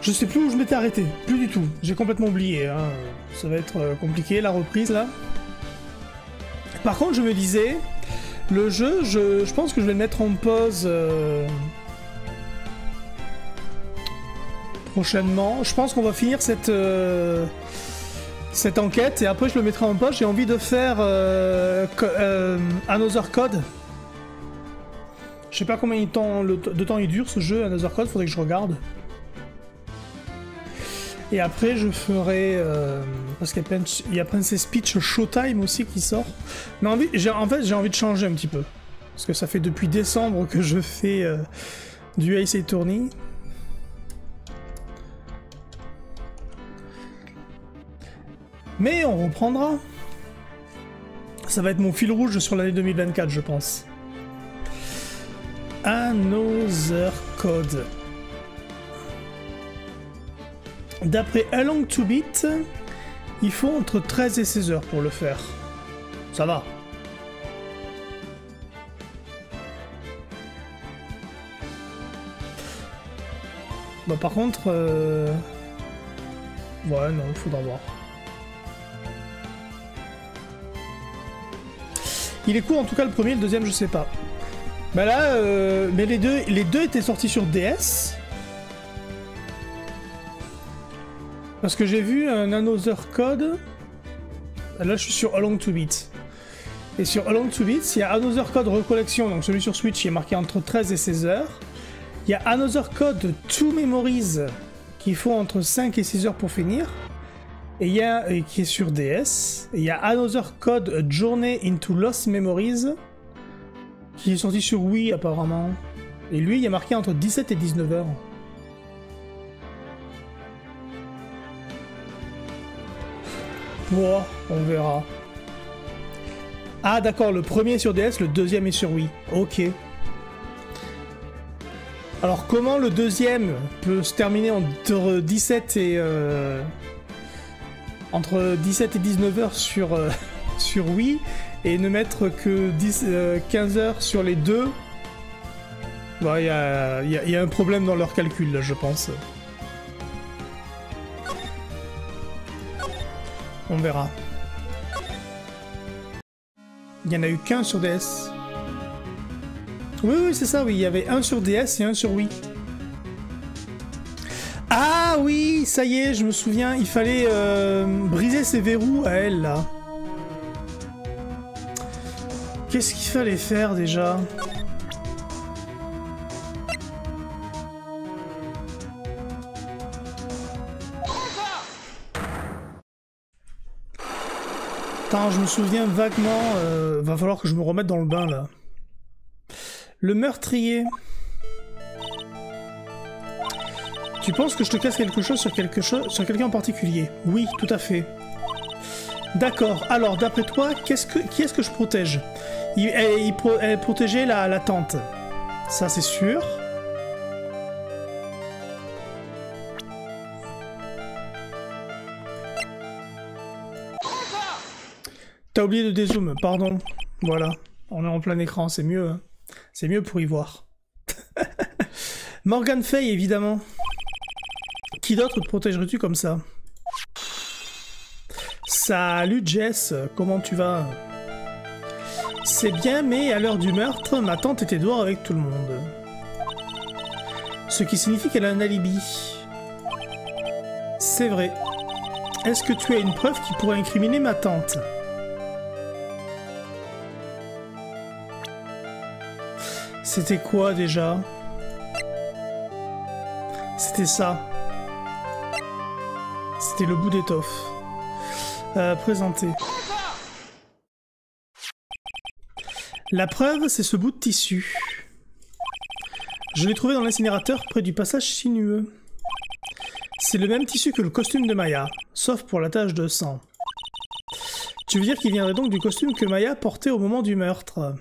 Je sais plus où je m'étais arrêté, plus du tout. J'ai complètement oublié, hein. Ça va être compliqué la reprise là. Par contre, je me disais, le jeu, je pense que je vais le mettre en pause prochainement. Je pense qu'on va finir cette enquête et après je le mettrai en pause. J'ai envie de faire Another Code. Je sais pas combien de temps il dure ce jeu, Another Code, faudrait que je regarde. Et après je ferai... parce qu'il y a Princess Peach Showtime aussi qui sort. Mais en fait j'ai envie de changer un petit peu. Parce que ça fait depuis décembre que je fais du Ace Attorney. Mais on reprendra. Ça va être mon fil rouge sur l'année 2024 je pense. Another Code. D'après A Long to Beat, il faut entre 13 et 16 heures pour le faire. Ça va. Bah par contre... Ouais, non, il faudra voir. Il est court en tout cas le premier, le deuxième je sais pas. Bah là, mais les deux étaient sortis sur DS. Parce que j'ai vu un Another Code. Là je suis sur A Long to Beat. Et sur A Long to Beat, il y a Another Code Recollection, donc celui sur Switch, il est marqué entre 13 et 16 heures. Il y a Another Code Two Memories, qu'il faut entre 5 et 6 heures pour finir. Et il y a, qui est sur DS. Et il y a Another Code A Journey into Lost Memories, qui est sorti sur Wii apparemment. Et lui, il est marqué entre 17 et 19 heures. Bon, on verra. Ah d'accord, le premier est sur DS, le deuxième est sur Wii. Ok. Alors comment le deuxième peut se terminer entre 17 et... entre 17 et 19 heures sur, sur Wii et ne mettre que 15 heures sur les deux? Bah, y a un problème dans leur calcul là, je pense. On verra. Il n'y en a eu qu'un sur DS. Oui, oui, c'est ça, oui. Il y avait un sur DS et un sur Wii. Ah oui, ça y est, je me souviens. Il fallait briser ses verrous à elle, là. Qu'est-ce qu'il fallait faire, déjà ? Attends, je me souviens vaguement... va falloir que je me remette dans le bain, là. Le meurtrier. Tu penses que je te casse quelque chose sur quelqu'un en particulier? Oui, tout à fait. D'accord. Alors, d'après toi, qui est-ce que je protège? Elle protégeait la tante. Ça, c'est sûr. T'as oublié de dézoom, pardon. Voilà, on est en plein écran, c'est mieux. Hein. C'est mieux pour y voir. Morgan Fay, évidemment. Qui d'autre te protégerais-tu comme ça? Salut Jess, comment tu vas? C'est bien, mais à l'heure du meurtre, ma tante était dehors avec tout le monde. Ce qui signifie qu'elle a un alibi. C'est vrai. Est-ce que tu as une preuve qui pourrait incriminer ma tante? C'était quoi déjà? C'était ça. C'était le bout d'étoffe. Présenter. La preuve, c'est ce bout de tissu. Je l'ai trouvé dans l'incinérateur près du passage sinueux. C'est le même tissu que le costume de Maya, sauf pour la tache de sang. Tu veux dire qu'il viendrait donc du costume que Maya portait au moment du meurtre?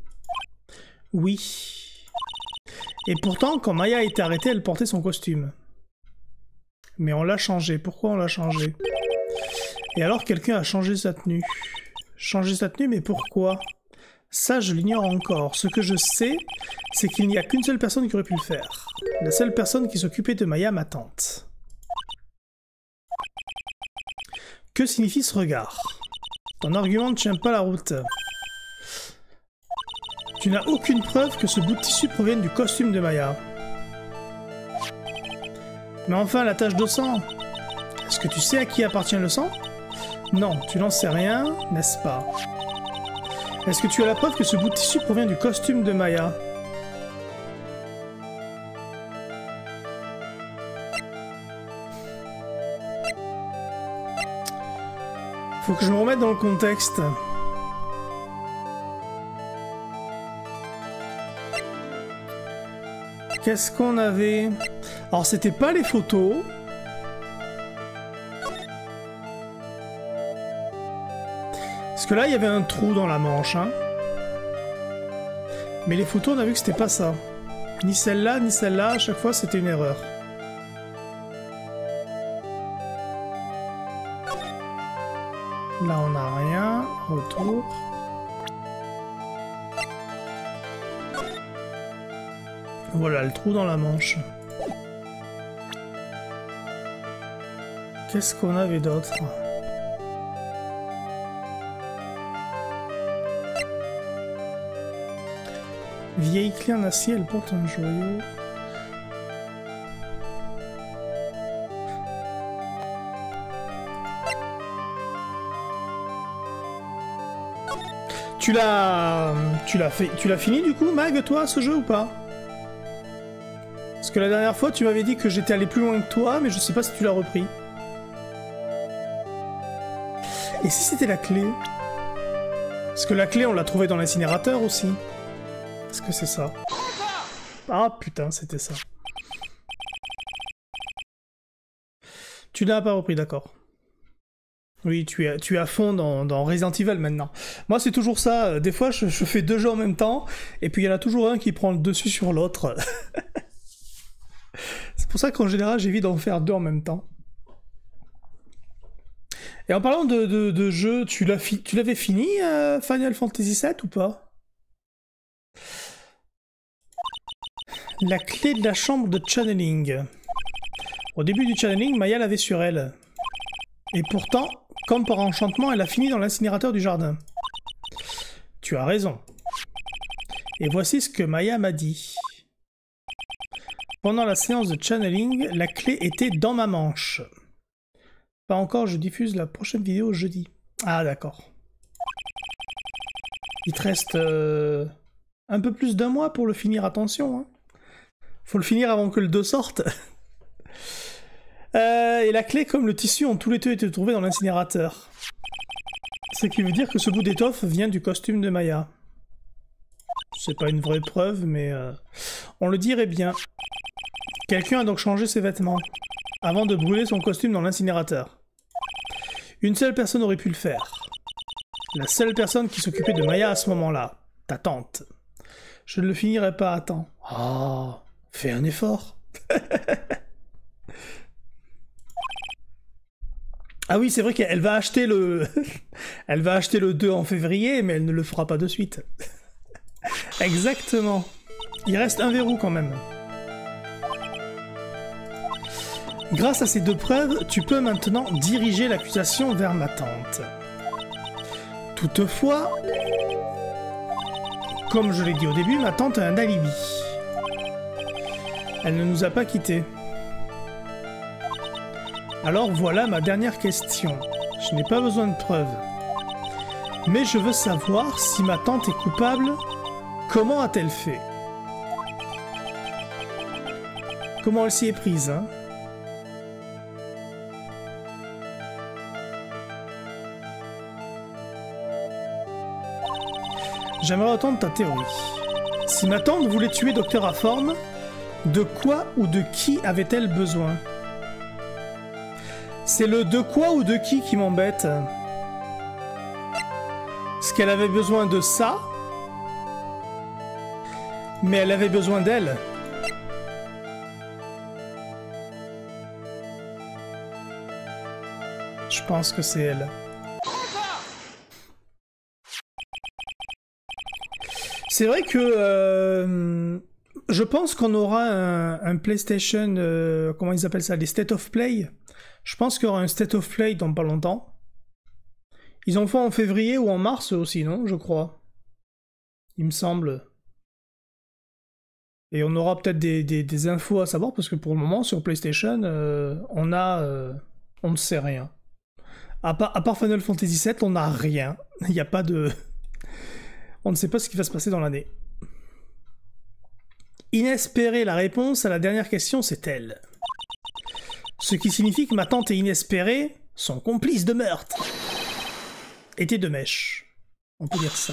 Oui. Et pourtant, quand Maya a été arrêtée, elle portait son costume. Mais on l'a changé. Pourquoi on l'a changé? Et alors, quelqu'un a changé sa tenue. Changer sa tenue, mais pourquoi? Ça, je l'ignore encore. Ce que je sais, c'est qu'il n'y a qu'une seule personne qui aurait pu le faire. La seule personne qui s'occupait de Maya, ma tante. Que signifie ce regard? Ton argument ne tient pas la route. Tu n'as aucune preuve que ce bout de tissu provienne du costume de Maya. Mais enfin, la tache de sang. Est-ce que tu sais à qui appartient le sang? Non, tu n'en sais rien, n'est-ce pas? Est-ce que tu as la preuve que ce bout de tissu provient du costume de Maya? Faut que je me remette dans le contexte. Qu'est-ce qu'on avait? Alors c'était pas les photos. Parce que là il y avait un trou dans la manche. Hein. Mais les photos on a vu que c'était pas ça. Ni celle-là, ni celle-là, à chaque fois c'était une erreur. Là on n'a rien. Retour. Voilà le trou dans la manche. Qu'est-ce qu'on avait d'autre? Vieille clé en acier, elle porte un joyau. Tu l'as fini du coup, Mag, toi, ce jeu ou pas? Parce que la dernière fois, tu m'avais dit que j'étais allé plus loin que toi, mais je sais pas si tu l'as repris. Et si c'était la clé? Parce que la clé, on l'a trouvée dans l'incinérateur aussi. Est-ce que c'est ça? Ah putain, c'était ça. Tu l'as pas repris, d'accord. Oui, tu es à fond dans Resident Evil maintenant. Moi, c'est toujours ça. Des fois, je fais deux jeux en même temps, et puis il y en a toujours un qui prend le dessus sur l'autre. C'est pour ça qu'en général, j'évite d'en faire deux en même temps. Et en parlant de jeu, tu l'avais fini, Final Fantasy VII, ou pas? La clé de la chambre de channeling. Au début du channeling, Maya l'avait sur elle. Et pourtant, comme par enchantement, elle a fini dans l'incinérateur du jardin. Tu as raison. Et voici ce que Maya m'a dit. Pendant la séance de channeling, la clé était dans ma manche. Pas encore, je diffuse la prochaine vidéo jeudi. Ah d'accord. Il te reste un peu plus d'un mois pour le finir, attention. Hein. Faut le finir avant que le 2 sorte. Et la clé comme le tissu ont tous les deux été trouvés dans l'incinérateur. Ce qui veut dire que ce bout d'étoffe vient du costume de Maya. C'est pas une vraie preuve, mais on le dirait bien. Quelqu'un a donc changé ses vêtements avant de brûler son costume dans l'incinérateur. Une seule personne aurait pu le faire. La seule personne qui s'occupait de Maya à ce moment-là. Ta tante. Je ne le finirai pas à temps. Oh, fais un effort. Ah oui, c'est vrai qu'elle va acheter le... elle va acheter le 2 en février, mais elle ne le fera pas de suite. Exactement. Il reste un verrou quand même. Grâce à ces deux preuves, tu peux maintenant diriger l'accusation vers ma tante. Toutefois, comme je l'ai dit au début, ma tante a un alibi. Elle ne nous a pas quittés. Alors voilà ma dernière question. Je n'ai pas besoin de preuves. Mais je veux savoir si ma tante est coupable. Comment a-t-elle fait? Comment elle s'y est prise, hein? J'aimerais entendre ta théorie. Si ma tante voulait tuer Docteur Aforme, de quoi ou de qui avait-elle besoin? C'est le de quoi ou de qui m'embête. Est-ce qu'elle avait besoin de ça? Mais elle avait besoin d'elle. Je pense que c'est elle. C'est vrai que je pense qu'on aura un PlayStation, comment ils appellent ça, des State of Play. Je pense qu'il y aura un State of Play dans pas longtemps. Ils en font en février ou en mars aussi, non? Je crois. Il me semble. Et on aura peut-être des infos à savoir, parce que pour le moment, sur PlayStation, on ne sait rien. À part Final Fantasy VII, on n'a rien. Il n'y a pas de... On ne sait pas ce qui va se passer dans l'année. Inespérée, la réponse à la dernière question, c'est elle. Ce qui signifie que ma tante et Inespérée sont complices de meurtre. Était de mèche. On peut dire ça.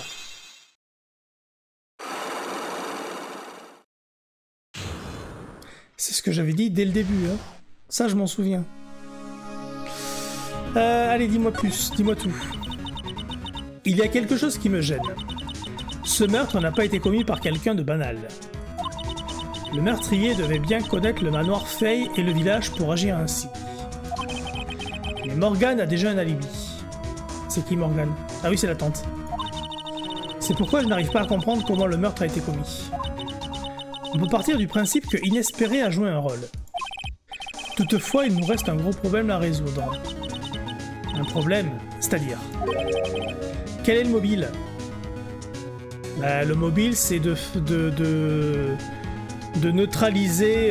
C'est ce que j'avais dit dès le début. Hein. Ça, je m'en souviens. Allez, dis-moi plus. Dis-moi tout. Il y a quelque chose qui me gêne. Ce meurtre n'a pas été commis par quelqu'un de banal. Le meurtrier devait bien connaître le manoir Fey et le village pour agir ainsi. Mais Morgane a déjà un alibi. C'est qui Morgane? Ah oui, c'est la tante. C'est pourquoi je n'arrive pas à comprendre comment le meurtre a été commis. On peut partir du principe que Inespéré a joué un rôle. Toutefois, il nous reste un gros problème à résoudre. Un problème, c'est-à-dire... Quel est le mobile? Le mobile, c'est de neutraliser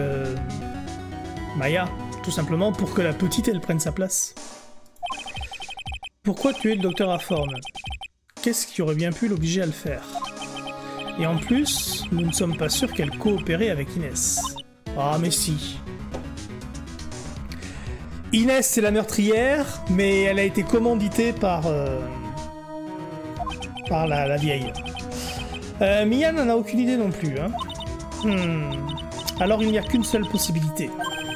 Maya, tout simplement pour que la petite, elle prenne sa place. Pourquoi tuer le docteur Aforn? Qu'est-ce qui aurait bien pu l'obliger à le faire? Et en plus, nous ne sommes pas sûrs qu'elle coopérait avec Inès. Ah mais si. Inès, c'est la meurtrière, mais elle a été commanditée par la vieille. Mia n'en a aucune idée non plus. Hein. Alors il n'y a qu'une seule possibilité.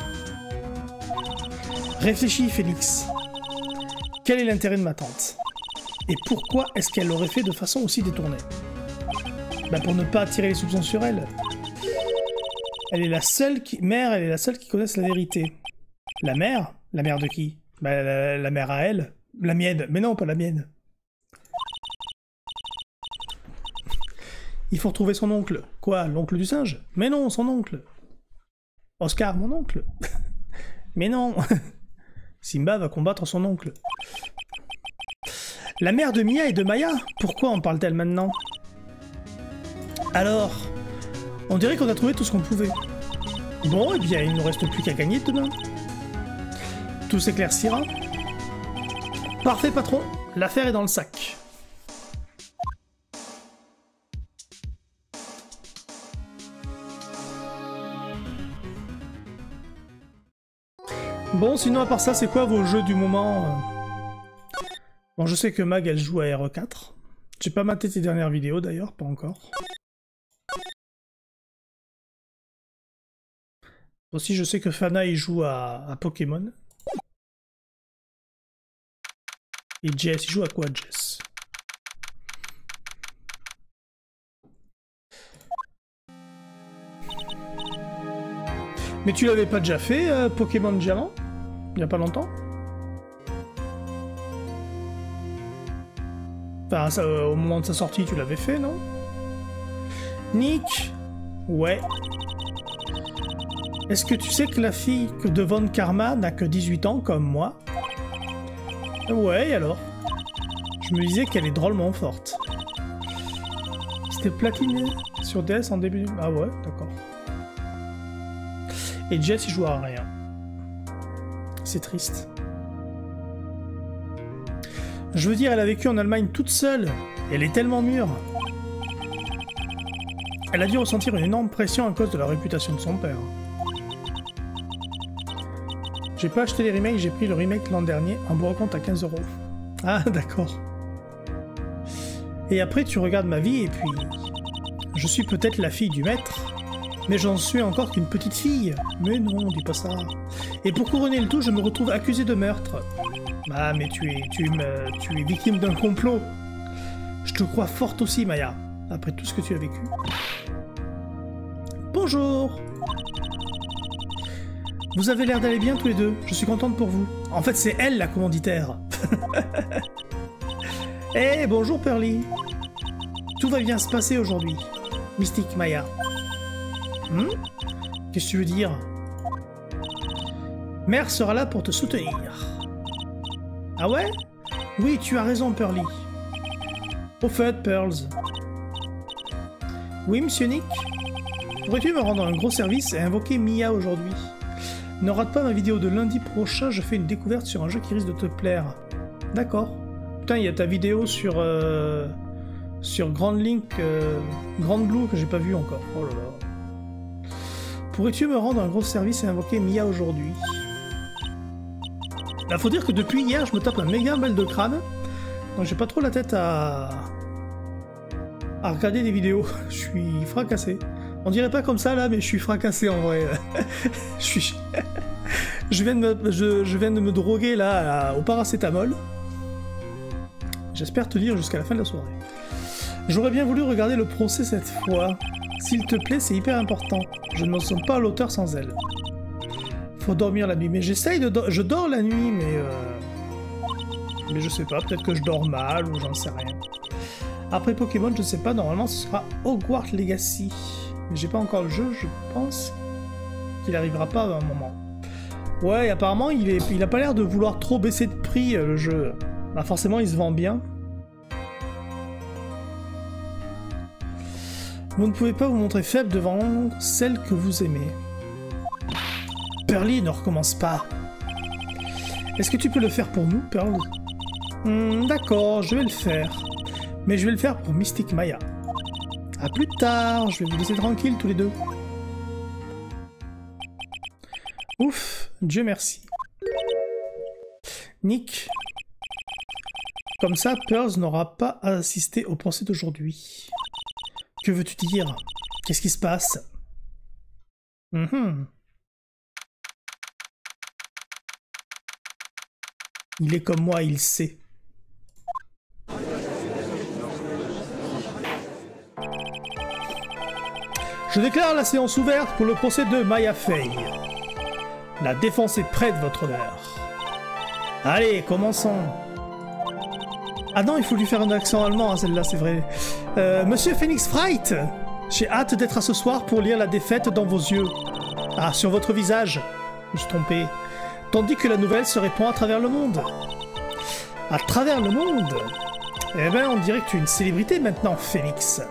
Réfléchis, Félix. Quel est l'intérêt de ma tante? Et pourquoi est-ce qu'elle l'aurait fait de façon aussi détournée? Pour ne pas attirer les soupçons sur elle. Elle est la seule qui... Mère, elle est la seule qui connaisse la vérité. La mère? La mère de qui? La mère à elle? La mienne. Mais non, pas la mienne. Il faut retrouver son oncle. Quoi? L'oncle du singe? Mais non, son oncle. Oscar, mon oncle. Mais non. Simba va combattre son oncle. La mère de Mia et de Maya? Pourquoi en parle-t-elle maintenant? Alors, on dirait qu'on a trouvé tout ce qu'on pouvait. Bon, eh bien, il ne nous reste plus qu'à gagner demain. Tout s'éclaircira. Parfait, patron. L'affaire est dans le sac. Bon, sinon, à part ça, c'est quoi vos jeux du moment? Bon, je sais que Mag, elle joue à RE4. J'ai pas maté tes dernières vidéos, d'ailleurs, pas encore. Aussi, je sais que Fana, il joue à Pokémon. Et Jess, il joue à quoi, Jess? Mais tu l'avais pas déjà fait, Pokémon Diamant? Il y a pas longtemps? Enfin, ça, au moment de sa sortie, tu l'avais fait, non? Nick? Ouais. Est-ce que tu sais que la fille de Von Karma n'a que 18 ans, comme moi? Ouais, et alors? Je me disais qu'elle est drôlement forte. C'était platiné sur DS en début... Ah ouais, d'accord. Et Jess, il joue à rien. C'est triste. Je veux dire, elle a vécu en Allemagne toute seule. Elle est tellement mûre. Elle a dû ressentir une énorme pression à cause de la réputation de son père. J'ai pas acheté les remakes, j'ai pris le remake l'an dernier en brocante à 15 €. Ah, d'accord. Et après, tu regardes ma vie et puis... Je suis peut-être la fille du maître, mais j'en suis encore qu'une petite fille. Mais non, dis pas ça. Et pour couronner le tout, je me retrouve accusé de meurtre. Ah, mais tu es victime d'un complot. Je te crois forte aussi, Maya, après tout ce que tu as vécu. Bonjour. Vous avez l'air d'aller bien tous les deux, je suis contente pour vous. En fait, c'est elle la commanditaire. Eh, bonjour Pearly. Tout va bien se passer aujourd'hui. Mystique Maya. Qu'est-ce que tu veux dire? Mère sera là pour te soutenir. Ah ouais? Oui, tu as raison, Pearly. Au fait, Pearls. Oui, monsieur Nick? Pourrais-tu me rendre un gros service et invoquer Mia aujourd'hui? Ne rate pas ma vidéo de lundi prochain, je fais une découverte sur un jeu qui risque de te plaire. D'accord. Putain, il y a ta vidéo sur Grand Link, Grand Blue que j'ai pas vu encore. Oh là là. Pourrais-tu me rendre un gros service et invoquer Mia aujourd'hui? Là, faut dire que depuis hier, je me tape un méga mal de crâne. Donc j'ai pas trop la tête à regarder des vidéos. Je suis fracassé. On dirait pas comme ça là, mais je suis fracassé en vrai. je viens de me droguer là au paracétamol. J'espère tenir jusqu'à la fin de la soirée. J'aurais bien voulu regarder le procès cette fois. S'il te plaît, c'est hyper important. Je ne me sens pas à l'auteur sans elle. Faut dormir la nuit. Mais j'essaye de je dors la nuit, mais je sais pas, peut-être que je dors mal ou j'en sais rien. Après Pokémon, je sais pas, normalement ce sera Hogwarts Legacy. Mais j'ai pas encore le jeu, je pense qu'il arrivera pas à un moment. Ouais, apparemment il a pas l'air de vouloir trop baisser de prix le jeu. Bah forcément il se vend bien. Vous ne pouvez pas vous montrer faible devant celle que vous aimez. Pearly, ne recommence pas. Est-ce que tu peux le faire pour nous, Pearl? D'accord, je vais le faire. Mais je vais le faire pour Mystic Maya. A plus tard, je vais vous laisser tranquille tous les deux. Ouf, Dieu merci. Nick. Comme ça, Pearls n'aura pas à assister au procès d'aujourd'hui. Que veux-tu dire? Qu'est-ce qui se passe? Il est comme moi, il sait. Je déclare la séance ouverte pour le procès de Maya Fey. La défense est prête, votre honneur. Allez, commençons. Ah non, il faut lui faire un accent allemand, hein, celle-là, c'est vrai. Monsieur Phoenix Fright, j'ai hâte d'être à ce soir pour lire la défaite dans vos yeux. Ah, sur votre visage. Je me suis trompé. Tandis que la nouvelle se répand à travers le monde. À travers le monde? Eh ben, on dirait que tu es une célébrité maintenant, Phoenix.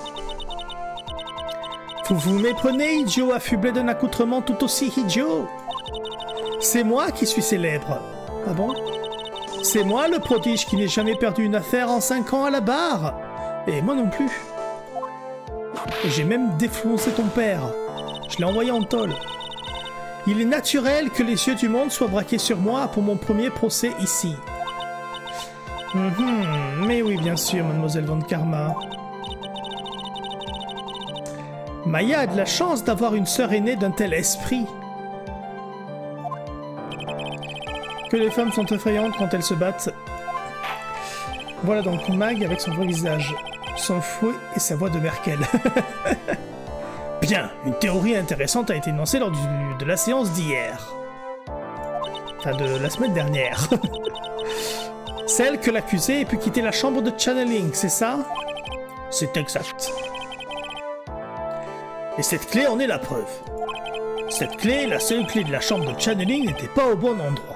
Vous vous méprenez, idiot affublé d'un accoutrement tout aussi idiot. C'est moi qui suis célèbre. Ah bon? C'est moi le prodige qui n'ai jamais perdu une affaire en 5 ans à la barre. Et moi non plus. Et j'ai même défoncé ton père. Je l'ai envoyé en tôle. Il est naturel que les yeux du monde soient braqués sur moi pour mon premier procès ici. Mais oui, bien sûr, mademoiselle Von Karma. Maya a de la chance d'avoir une sœur aînée d'un tel esprit. Que les femmes sont effrayantes quand elles se battent. Voilà donc Mag avec son vrai visage, son fouet et sa voix de Merkel. Bien, une théorie intéressante a été énoncée lors de la séance d'hier. Enfin, de la semaine dernière. Celle que l'accusé ait pu quitter la chambre de channeling, c'est ça? C'est exact. Et cette clé en est la preuve. Cette clé, la seule clé de la chambre de channeling, n'était pas au bon endroit.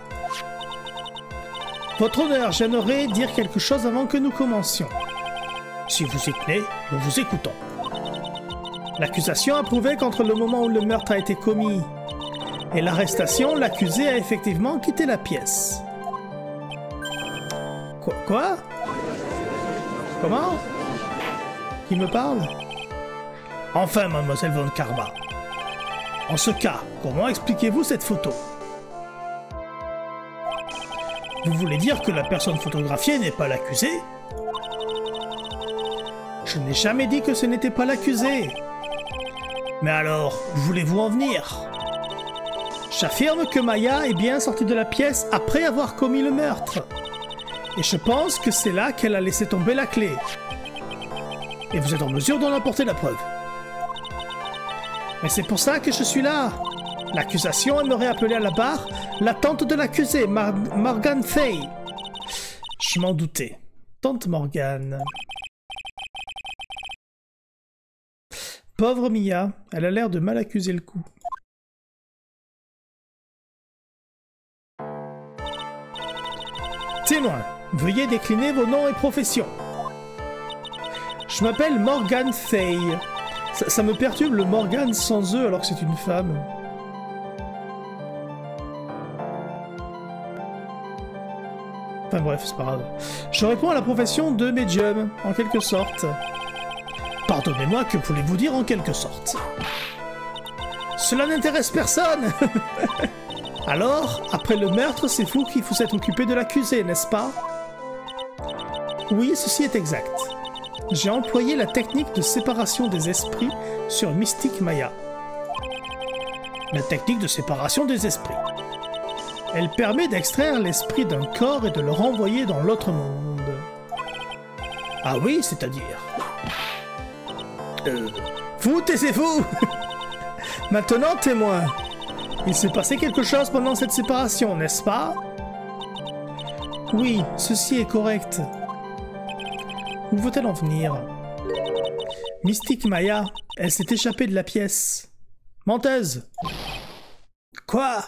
Votre honneur, j'aimerais dire quelque chose avant que nous commencions. Si vous êtes né, nous vous écoutons. L'accusation a prouvé qu'entre le moment où le meurtre a été commis et l'arrestation, l'accusé a effectivement quitté la pièce. Quoi? Comment? Qui me parle? Enfin, mademoiselle Von Karma. En ce cas, comment expliquez-vous cette photo? Vous voulez dire que la personne photographiée n'est pas l'accusé? Je n'ai jamais dit que ce n'était pas l'accusé. Mais alors, où voulez-vous en venir? J'affirme que Maya est bien sortie de la pièce après avoir commis le meurtre. Et je pense que c'est là qu'elle a laissé tomber la clé. Et vous êtes en mesure d'en apporter la preuve. Mais c'est pour ça que je suis là. L'accusation aimerait appeler à la barre la tante de l'accusé, Morgan Fay. Je m'en doutais. Tante Morgane. Pauvre Mia, elle a l'air de mal accuser le coup. Témoin. Veuillez décliner vos noms et professions. Je m'appelle Morgan Fay. Ça me perturbe le Morgan sans eux alors que c'est une femme. Enfin bref, c'est pas grave. Je réponds à la profession de médium, en quelque sorte. Pardonnez-moi, que voulez-vous dire en quelque sorte? Cela n'intéresse personne. Alors, après le meurtre, c'est vous qui vous êtes occupé de l'accusé, n'est-ce pas? Oui, ceci est exact. J'ai employé la technique de séparation des esprits sur Mystique Maya. La technique de séparation des esprits. Elle permet d'extraire l'esprit d'un corps et de le renvoyer dans l'autre monde. Ah oui, c'est-à-dire... Vous, taisez-vous. Maintenant, témoin. Il s'est passé quelque chose pendant cette séparation, n'est-ce pas? Oui, ceci est correct. Où veut-elle en venir? Mystique Maya, elle s'est échappée de la pièce. Menteuse. Quoi?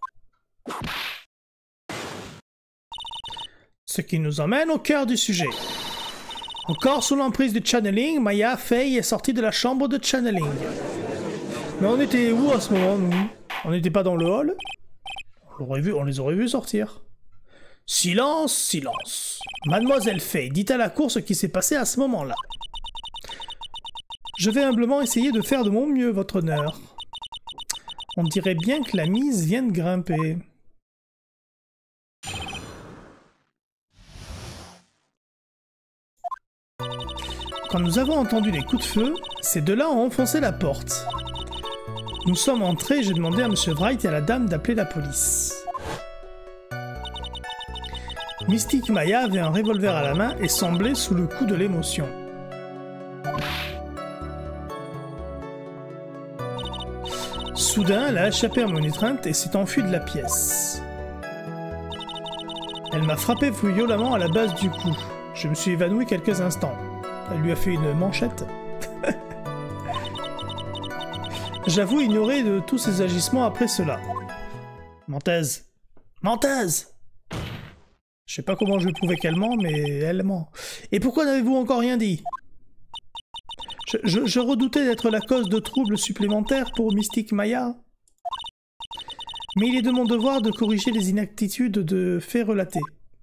Ce qui nous emmène au cœur du sujet. Encore sous l'emprise du channeling, Maya Fay est sortie de la chambre de channeling. Mais on était où à ce moment, nous? On n'était pas dans le hall? On les aurait vus sortir. Silence, silence. Mademoiselle Fay, dites à la cour ce qui s'est passé à ce moment-là. Je vais humblement essayer de faire de mon mieux, votre honneur. On dirait bien que la mise vient de grimper. Quand nous avons entendu les coups de feu, ces deux-là ont enfoncé la porte. Nous sommes entrés et j'ai demandé à M. Wright et à la dame d'appeler la police. Mystique Maya avait un revolver à la main et semblait sous le coup de l'émotion. Soudain, elle a échappé à mon étreinte et s'est enfuie de la pièce. Elle m'a frappé violemment à la base du cou. Je me suis évanoui quelques instants. Elle lui a fait une manchette. J'avoue ignorer de tous ses agissements après cela. Menteuse. Menteuse! Je sais pas comment je vais prouver qu'elle ment, mais elle ment. Et pourquoi n'avez-vous encore rien dit? Je redoutais d'être la cause de troubles supplémentaires pour Mystique Maya. Mais il est de mon devoir de corriger les inaptitudes de faits relatés.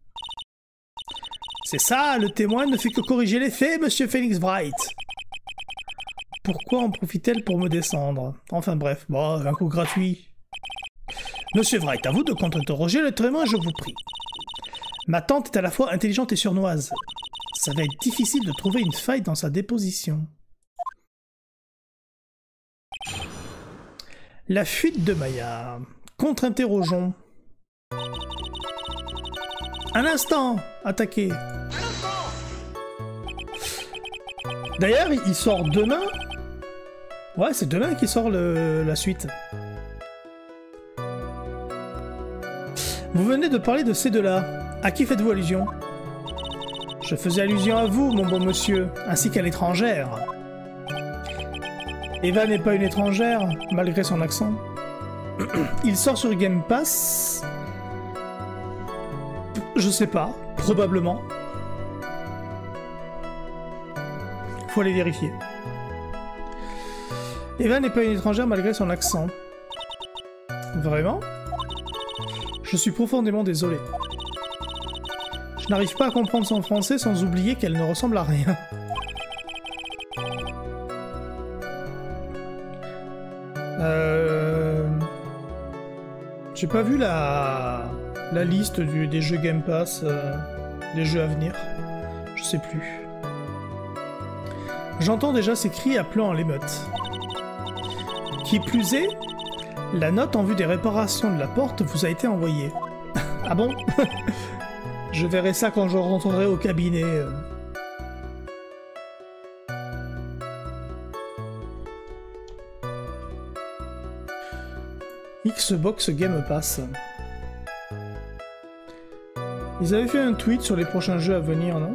C'est ça, le témoin ne fait que corriger les faits, Monsieur Phoenix Wright. Pourquoi en profite-t-elle pour me descendre? Enfin bref, bon, un coup gratuit. Monsieur Wright, à vous de contre-interroger le témoin, je vous prie. Ma tante est à la fois intelligente et sournoise. Ça va être difficile de trouver une faille dans sa déposition. La fuite de Maya. Contre-interrogeons. Un instant! Attaquez! D'ailleurs, il sort demain? Ouais, c'est demain qu'il sort la suite. Vous venez de parler de ces deux-là. À qui faites-vous allusion? Je faisais allusion à vous, mon bon monsieur, ainsi qu'à l'étrangère. Eva n'est pas une étrangère, malgré son accent. Il sort sur Game Pass. Je sais pas, probablement. Faut aller vérifier. Eva n'est pas une étrangère malgré son accent. Vraiment? Je suis profondément désolé. Je n'arrive pas à comprendre son français sans oublier qu'elle ne ressemble à rien. J'ai pas vu la liste des jeux Game Pass, des jeux à venir. Je sais plus. J'entends déjà ces cris appelant à l'émeute. Qui plus est, la note en vue des réparations de la porte vous a été envoyée. Ah bon? Je verrai ça quand je rentrerai au cabinet. Xbox Game Pass. Ils avaient fait un tweet sur les prochains jeux à venir, non?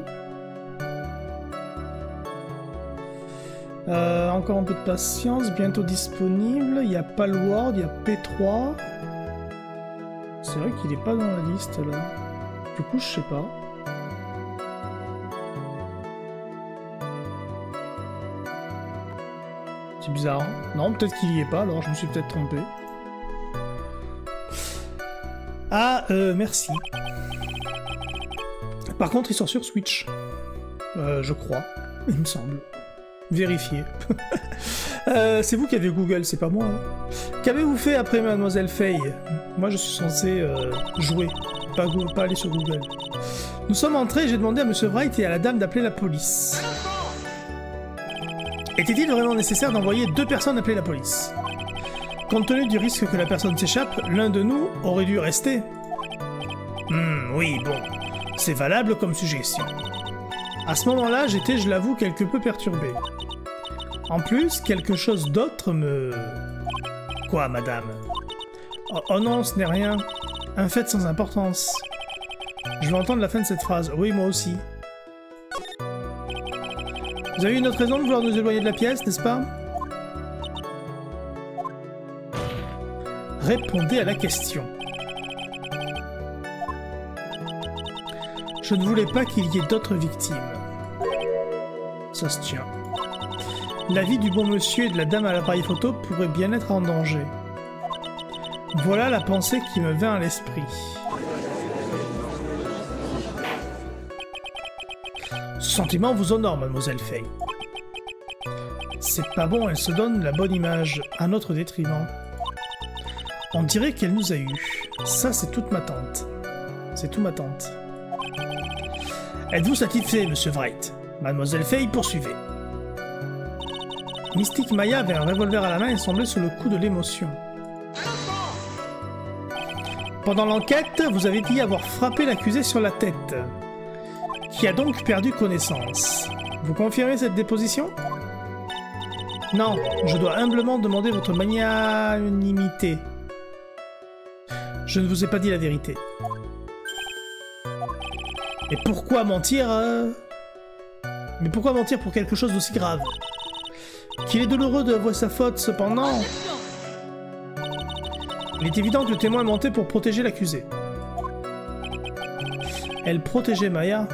Encore un peu de patience, bientôt disponible. Il y a Palworld, il y a P3. C'est vrai qu'il est pas dans la liste là. Du coup, je sais pas. C'est bizarre. Non, peut-être qu'il y est pas, alors je me suis peut-être trompé. Ah, merci. Par contre, ils sont sur Switch. Je crois. Il me semble. Vérifiez. C'est vous qui avez Google, c'est pas moi. Hein. Qu'avez-vous fait après Mademoiselle Faye? Moi, je suis censé jouer, pas aller sur Google. Nous sommes entrés et j'ai demandé à Monsieur Wright et à la dame d'appeler la police. Était-il vraiment nécessaire d'envoyer 2 personnes appeler la police? Compte tenu du risque que la personne s'échappe, l'un de nous aurait dû rester. Oui, bon. C'est valable comme suggestion. À ce moment-là, j'étais, je l'avoue, quelque peu perturbé. En plus, quelque chose d'autre me... Quoi, madame? Oh non, ce n'est rien. Un fait sans importance. Je veux entendre la fin de cette phrase. Oui, moi aussi. Vous avez une autre raison de vouloir nous éloigner de la pièce, n'est-ce pas? Répondez à la question. Je ne voulais pas qu'il y ait d'autres victimes. Ça se tient. La vie du bon monsieur et de la dame à l'appareil photo pourrait bien être en danger. Voilà la pensée qui me vint à l'esprit. Ce sentiment vous honore, mademoiselle Faye. C'est pas bon, elle se donne la bonne image, à notre détriment. On dirait qu'elle nous a eus. Ça, c'est toute ma tante. C'est tout ma tante. Êtes-vous satisfait, monsieur Wright? Mademoiselle Faye, poursuivez. Mystique Maya avait un revolver à la main et semblait sous le coup de l'émotion. Pendant l'enquête, vous avez dit avoir frappé l'accusé sur la tête, qui a donc perdu connaissance. Vous confirmez cette déposition? Non, je dois humblement demander votre magnanimité. Je ne vous ai pas dit la vérité. Et pourquoi mentir Mais pourquoi mentir pour quelque chose d'aussi grave? Qu'il est douloureux de avouer sa faute, cependant... Il est évident que le témoin mentait pour protéger l'accusé. Elle protégeait Maya.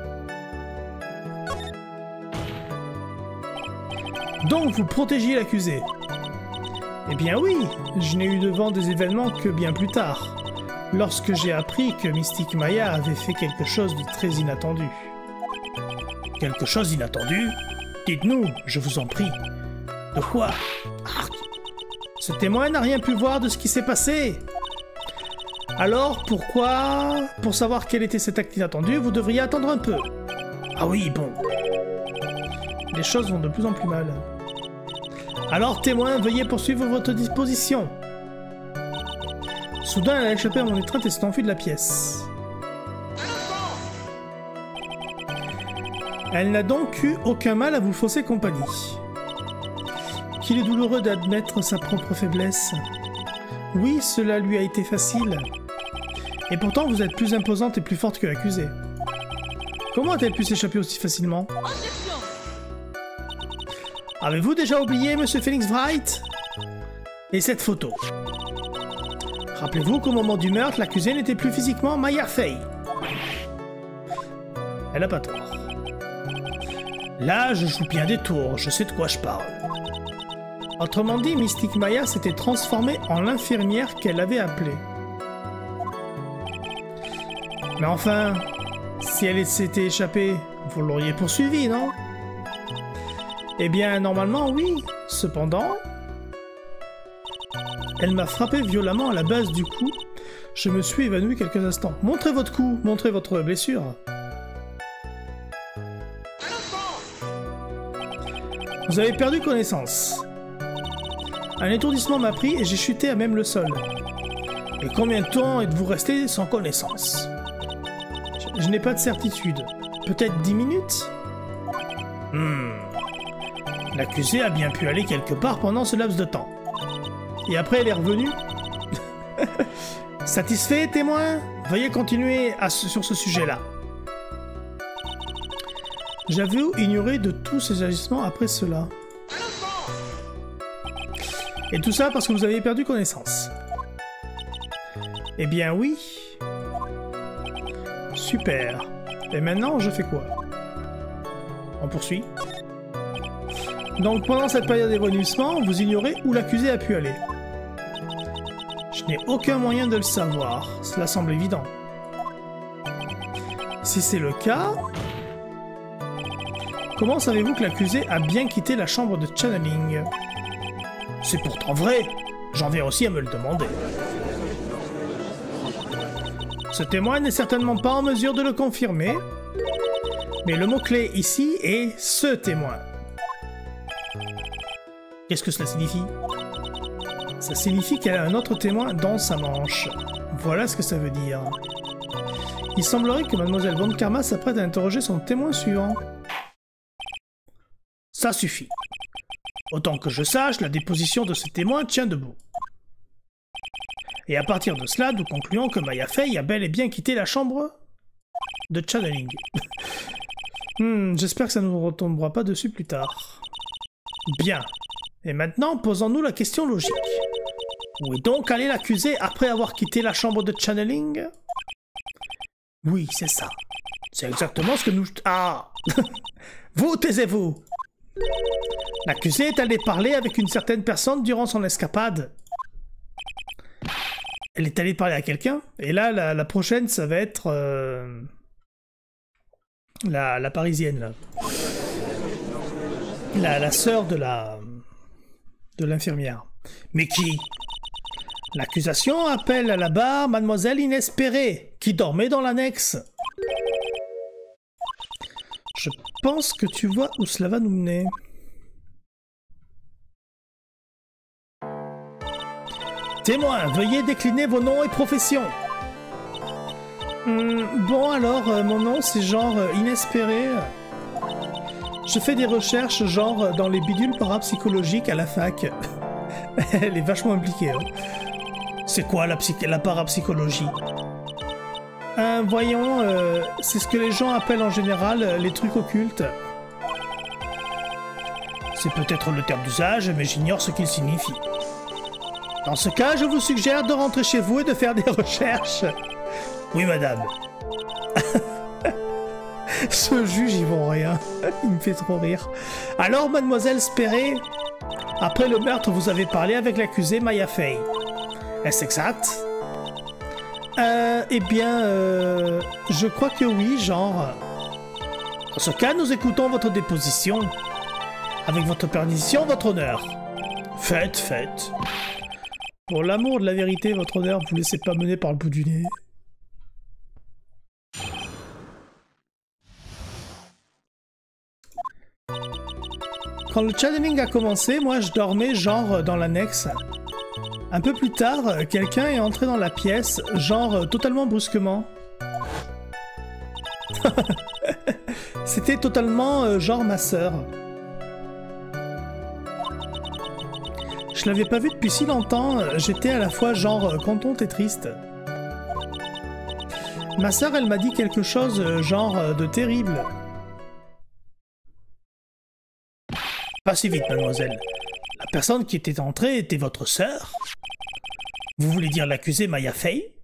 Donc vous protégiez l'accusé? Eh bien oui, je n'ai eu devant des événements que bien plus tard, lorsque j'ai appris que Mystique Maya avait fait quelque chose de très inattendu. Quelque chose d'inattendu? Dites-nous, je vous en prie. De quoi? Arc. Ce témoin n'a rien pu voir de ce qui s'est passé. Alors, pourquoi? Pour savoir quel était cet acte inattendu, vous devriez attendre un peu. Ah oui, bon. Les choses vont de plus en plus mal. Alors, témoin, veuillez poursuivre votre disposition. Soudain, elle a échappé à mon étreinte et s'est enfuie de la pièce. Elle n'a donc eu aucun mal à vous fausser compagnie. Qu'il est douloureux d'admettre sa propre faiblesse. Oui, cela lui a été facile. Et pourtant, vous êtes plus imposante et plus forte que l'accusée. Comment a-t-elle pu s'échapper aussi facilement? Avez-vous déjà oublié, monsieur Phoenix Wright? Et cette photo? Rappelez-vous qu'au moment du meurtre, l'accusée n'était plus physiquement Maya Faye. Elle a pas tort. Là, je joue bien des tours, je sais de quoi je parle. Autrement dit, Mystique Maya s'était transformée en l'infirmière qu'elle avait appelée. Mais enfin, si elle s'était échappée, vous l'auriez poursuivie, non? Eh bien, normalement, oui. Cependant, elle m'a frappé violemment à la base du cou. Je me suis évanoui quelques instants. Montrez votre cou, montrez votre blessure. Vous avez perdu connaissance. Un étourdissement m'a pris et j'ai chuté à même le sol. Et combien de temps êtes-vous resté sans connaissance? Je n'ai pas de certitude. Peut-être 10 minutes? L'accusée a bien pu aller quelque part pendant ce laps de temps. Et après, elle est revenue? Satisfait, témoin? Veuillez continuer sur ce sujet-là. J'avais ignoré de tous ces agissements après cela. Et tout ça parce que vous avez perdu connaissance. Eh bien oui. Super. Et maintenant, je fais quoi? On poursuit. Donc pendant cette période d'évanouissement, vous ignorez où l'accusé a pu aller. Je n'ai aucun moyen de le savoir, cela semble évident. Si c'est le cas, comment savez-vous que l'accusé a bien quitté la chambre de channeling? C'est pourtant vrai, j'en viens aussi à me le demander. Ce témoin n'est certainement pas en mesure de le confirmer, mais le mot-clé ici est « ce témoin ». Qu'est-ce que cela signifie? Ça signifie qu'elle a un autre témoin dans sa manche. Voilà ce que ça veut dire. Il semblerait que Mademoiselle Von Karma s'apprête à interroger son témoin suivant. Ça suffit. Autant que je sache, la déposition de ce témoin tient debout. Et à partir de cela, nous concluons que Maya Fey a bel et bien quitté la chambre de channeling. J'espère que ça ne nous retombera pas dessus plus tard. Bien. Et maintenant, posons-nous la question logique. Où est donc allé l'accusé après avoir quitté la chambre de channeling? Oui, c'est ça. C'est exactement ce que nous... Ah. Vous, taisez-vous. L'accusé est allé parler avec une certaine personne durant son escapade. Elle est allée parler à quelqu'un. Et là, la prochaine, ça va être... la parisienne, là. La sœur de l'infirmière. Mais qui? L'accusation appelle à la barre Mademoiselle Inespérée, qui dormait dans l'annexe. Je pense que tu vois où cela va nous mener. Témoin, veuillez décliner vos noms et professions. Bon alors, mon nom c'est genre Inespéré. Je fais des recherches genre dans les bidules parapsychologiques à la fac. Elle est vachement impliquée. Hein. C'est quoi la parapsychologie? Voyons, c'est ce que les gens appellent en général les trucs occultes. C'est peut-être le terme d'usage, mais j'ignore ce qu'il signifie. Dans ce cas, je vous suggère de rentrer chez vous et de faire des recherches. Oui, madame. Ce juge, il vaut rien. Il me fait trop rire. Alors, mademoiselle Spéré, après le meurtre, vous avez parlé avec l'accusée Maya Fey. Est-ce exact? Eh bien, je crois que oui, genre... Dans ce cas, nous écoutons votre déposition. Avec votre permission, votre honneur. Faites, faites. Pour l'amour de la vérité, votre honneur, vous laissez pas mener par le bout du nez. Quand le channeling a commencé, moi je dormais genre dans l'annexe. Un peu plus tard, quelqu'un est entré dans la pièce, genre totalement brusquement. C'était totalement genre ma sœur. Je l'avais pas vue depuis si longtemps, j'étais à la fois genre contente et triste. Ma sœur, elle m'a dit quelque chose genre de terrible. Pas si vite, mademoiselle. La personne qui était entrée était votre sœur? Vous voulez dire l'accusée Maya Fey?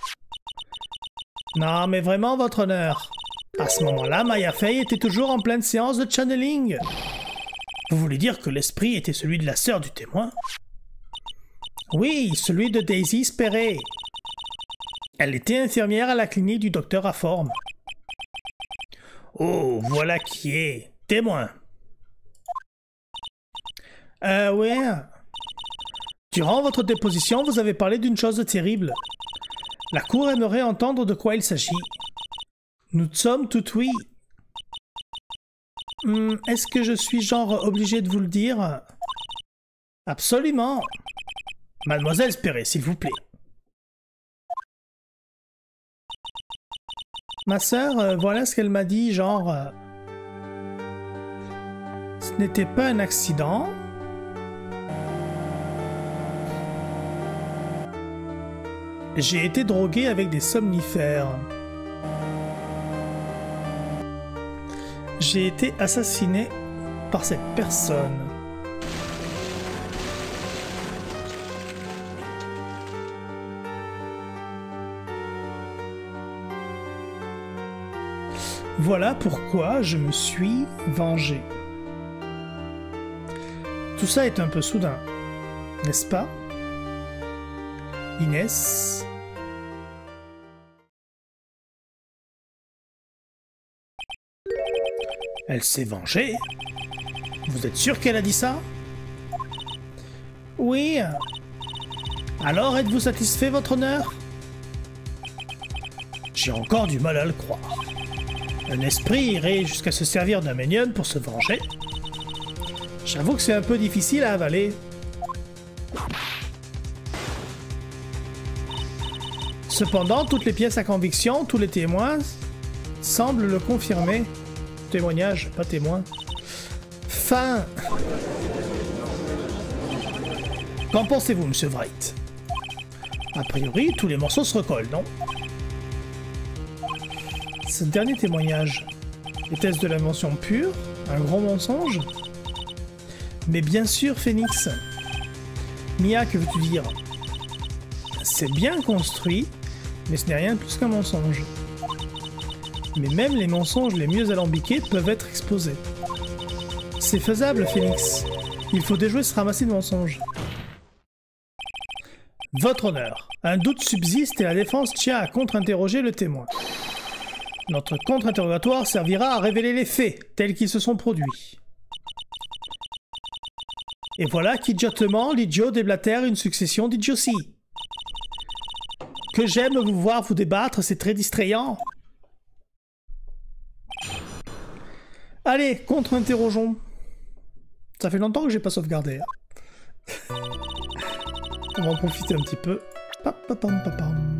Non, mais vraiment, votre honneur. À ce moment-là, Maya Fey était toujours en pleine séance de channeling. Vous voulez dire que l'esprit était celui de la sœur du témoin? Oui, celui de Daisy Spéré. Elle était infirmière à la clinique du docteur Aforme. Oh, voilà qui est témoin. Ouais. Durant votre déposition, vous avez parlé d'une chose terrible. La cour aimerait entendre de quoi il s'agit. Nous sommes tout oui. Est-ce que je suis genre obligé de vous le dire? Absolument. Mademoiselle Spéré, s'il vous plaît. Ma sœur, voilà ce qu'elle m'a dit, genre... ce n'était pas un accident. J'ai été drogué avec des somnifères. J'ai été assassiné par cette personne. Voilà pourquoi je me suis vengé. Tout ça est un peu soudain, n'est-ce pas, Inès? Elle s'est vengée? Vous êtes sûr qu'elle a dit ça? Oui. Alors êtes-vous satisfait, votre honneur? J'ai encore du mal à le croire. Un esprit irait jusqu'à se servir d'un médium pour se venger. J'avoue que c'est un peu difficile à avaler. Cependant, toutes les pièces à conviction, tous les témoins semblent le confirmer. Témoignage, pas témoin. Fin. Qu'en pensez-vous, monsieur Wright? A priori, tous les morceaux se recollent, non? Ce dernier témoignage, était-ce de l'invention pure? Un gros mensonge? Mais bien sûr, Phoenix. Mia, que veux-tu dire? C'est bien construit, mais ce n'est rien de plus qu'un mensonge. Mais même les mensonges les mieux alambiqués peuvent être exposés. C'est faisable, Phoenix. Il faut déjouer ce ramassis de mensonges. Votre honneur, un doute subsiste et la défense tient à contre-interroger le témoin. Notre contre-interrogatoire servira à révéler les faits tels qu'ils se sont produits. Et voilà qu'idiotement, l'idiot déblatère une succession d'idioties. Que j'aime vous voir vous débattre, c'est très distrayant. Allez, contre-interrogeons. Ça fait longtemps que j'ai pas sauvegardé. On va en profiter un petit peu. Papapam, papam.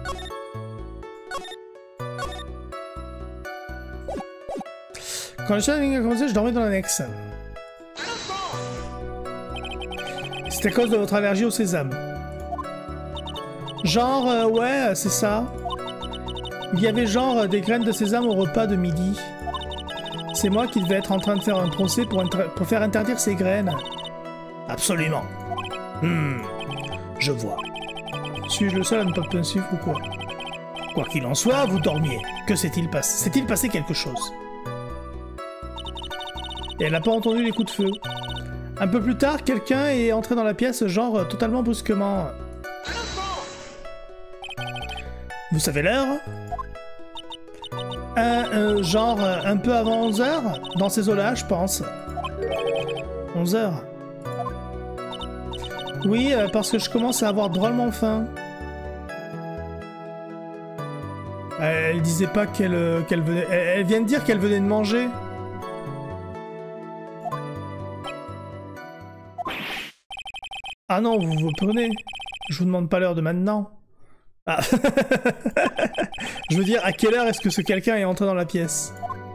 Quand le challenge a commencé, je dormais dans l'annexe. C'est à cause de votre allergie au sésame. Genre, ouais, c'est ça. Il y avait genre des graines de sésame au repas de midi. C'est moi qui devais être en train de faire un procès pour faire interdire ces graines. Absolument. Je vois. Suis-je le seul à ne pas pensif ou quoi? Quoi qu'il en soit, vous dormiez. Que s'est-il passé? S'est-il passé quelque chose? Et elle n'a pas entendu les coups de feu. Un peu plus tard, quelqu'un est entré dans la pièce, genre totalement brusquement. Vous savez l'heure? Genre un peu avant 11h? Dans ces eaux-là, je pense. 11h. Oui, parce que je commence à avoir drôlement faim. Elle disait pas qu'elle venait... Elle vient de dire qu'elle venait de manger. Ah non, vous vous prenez. Je vous demande pas l'heure de maintenant. Ah. Je veux dire, à quelle heure est-ce que ce quelqu'un est entré dans la pièce?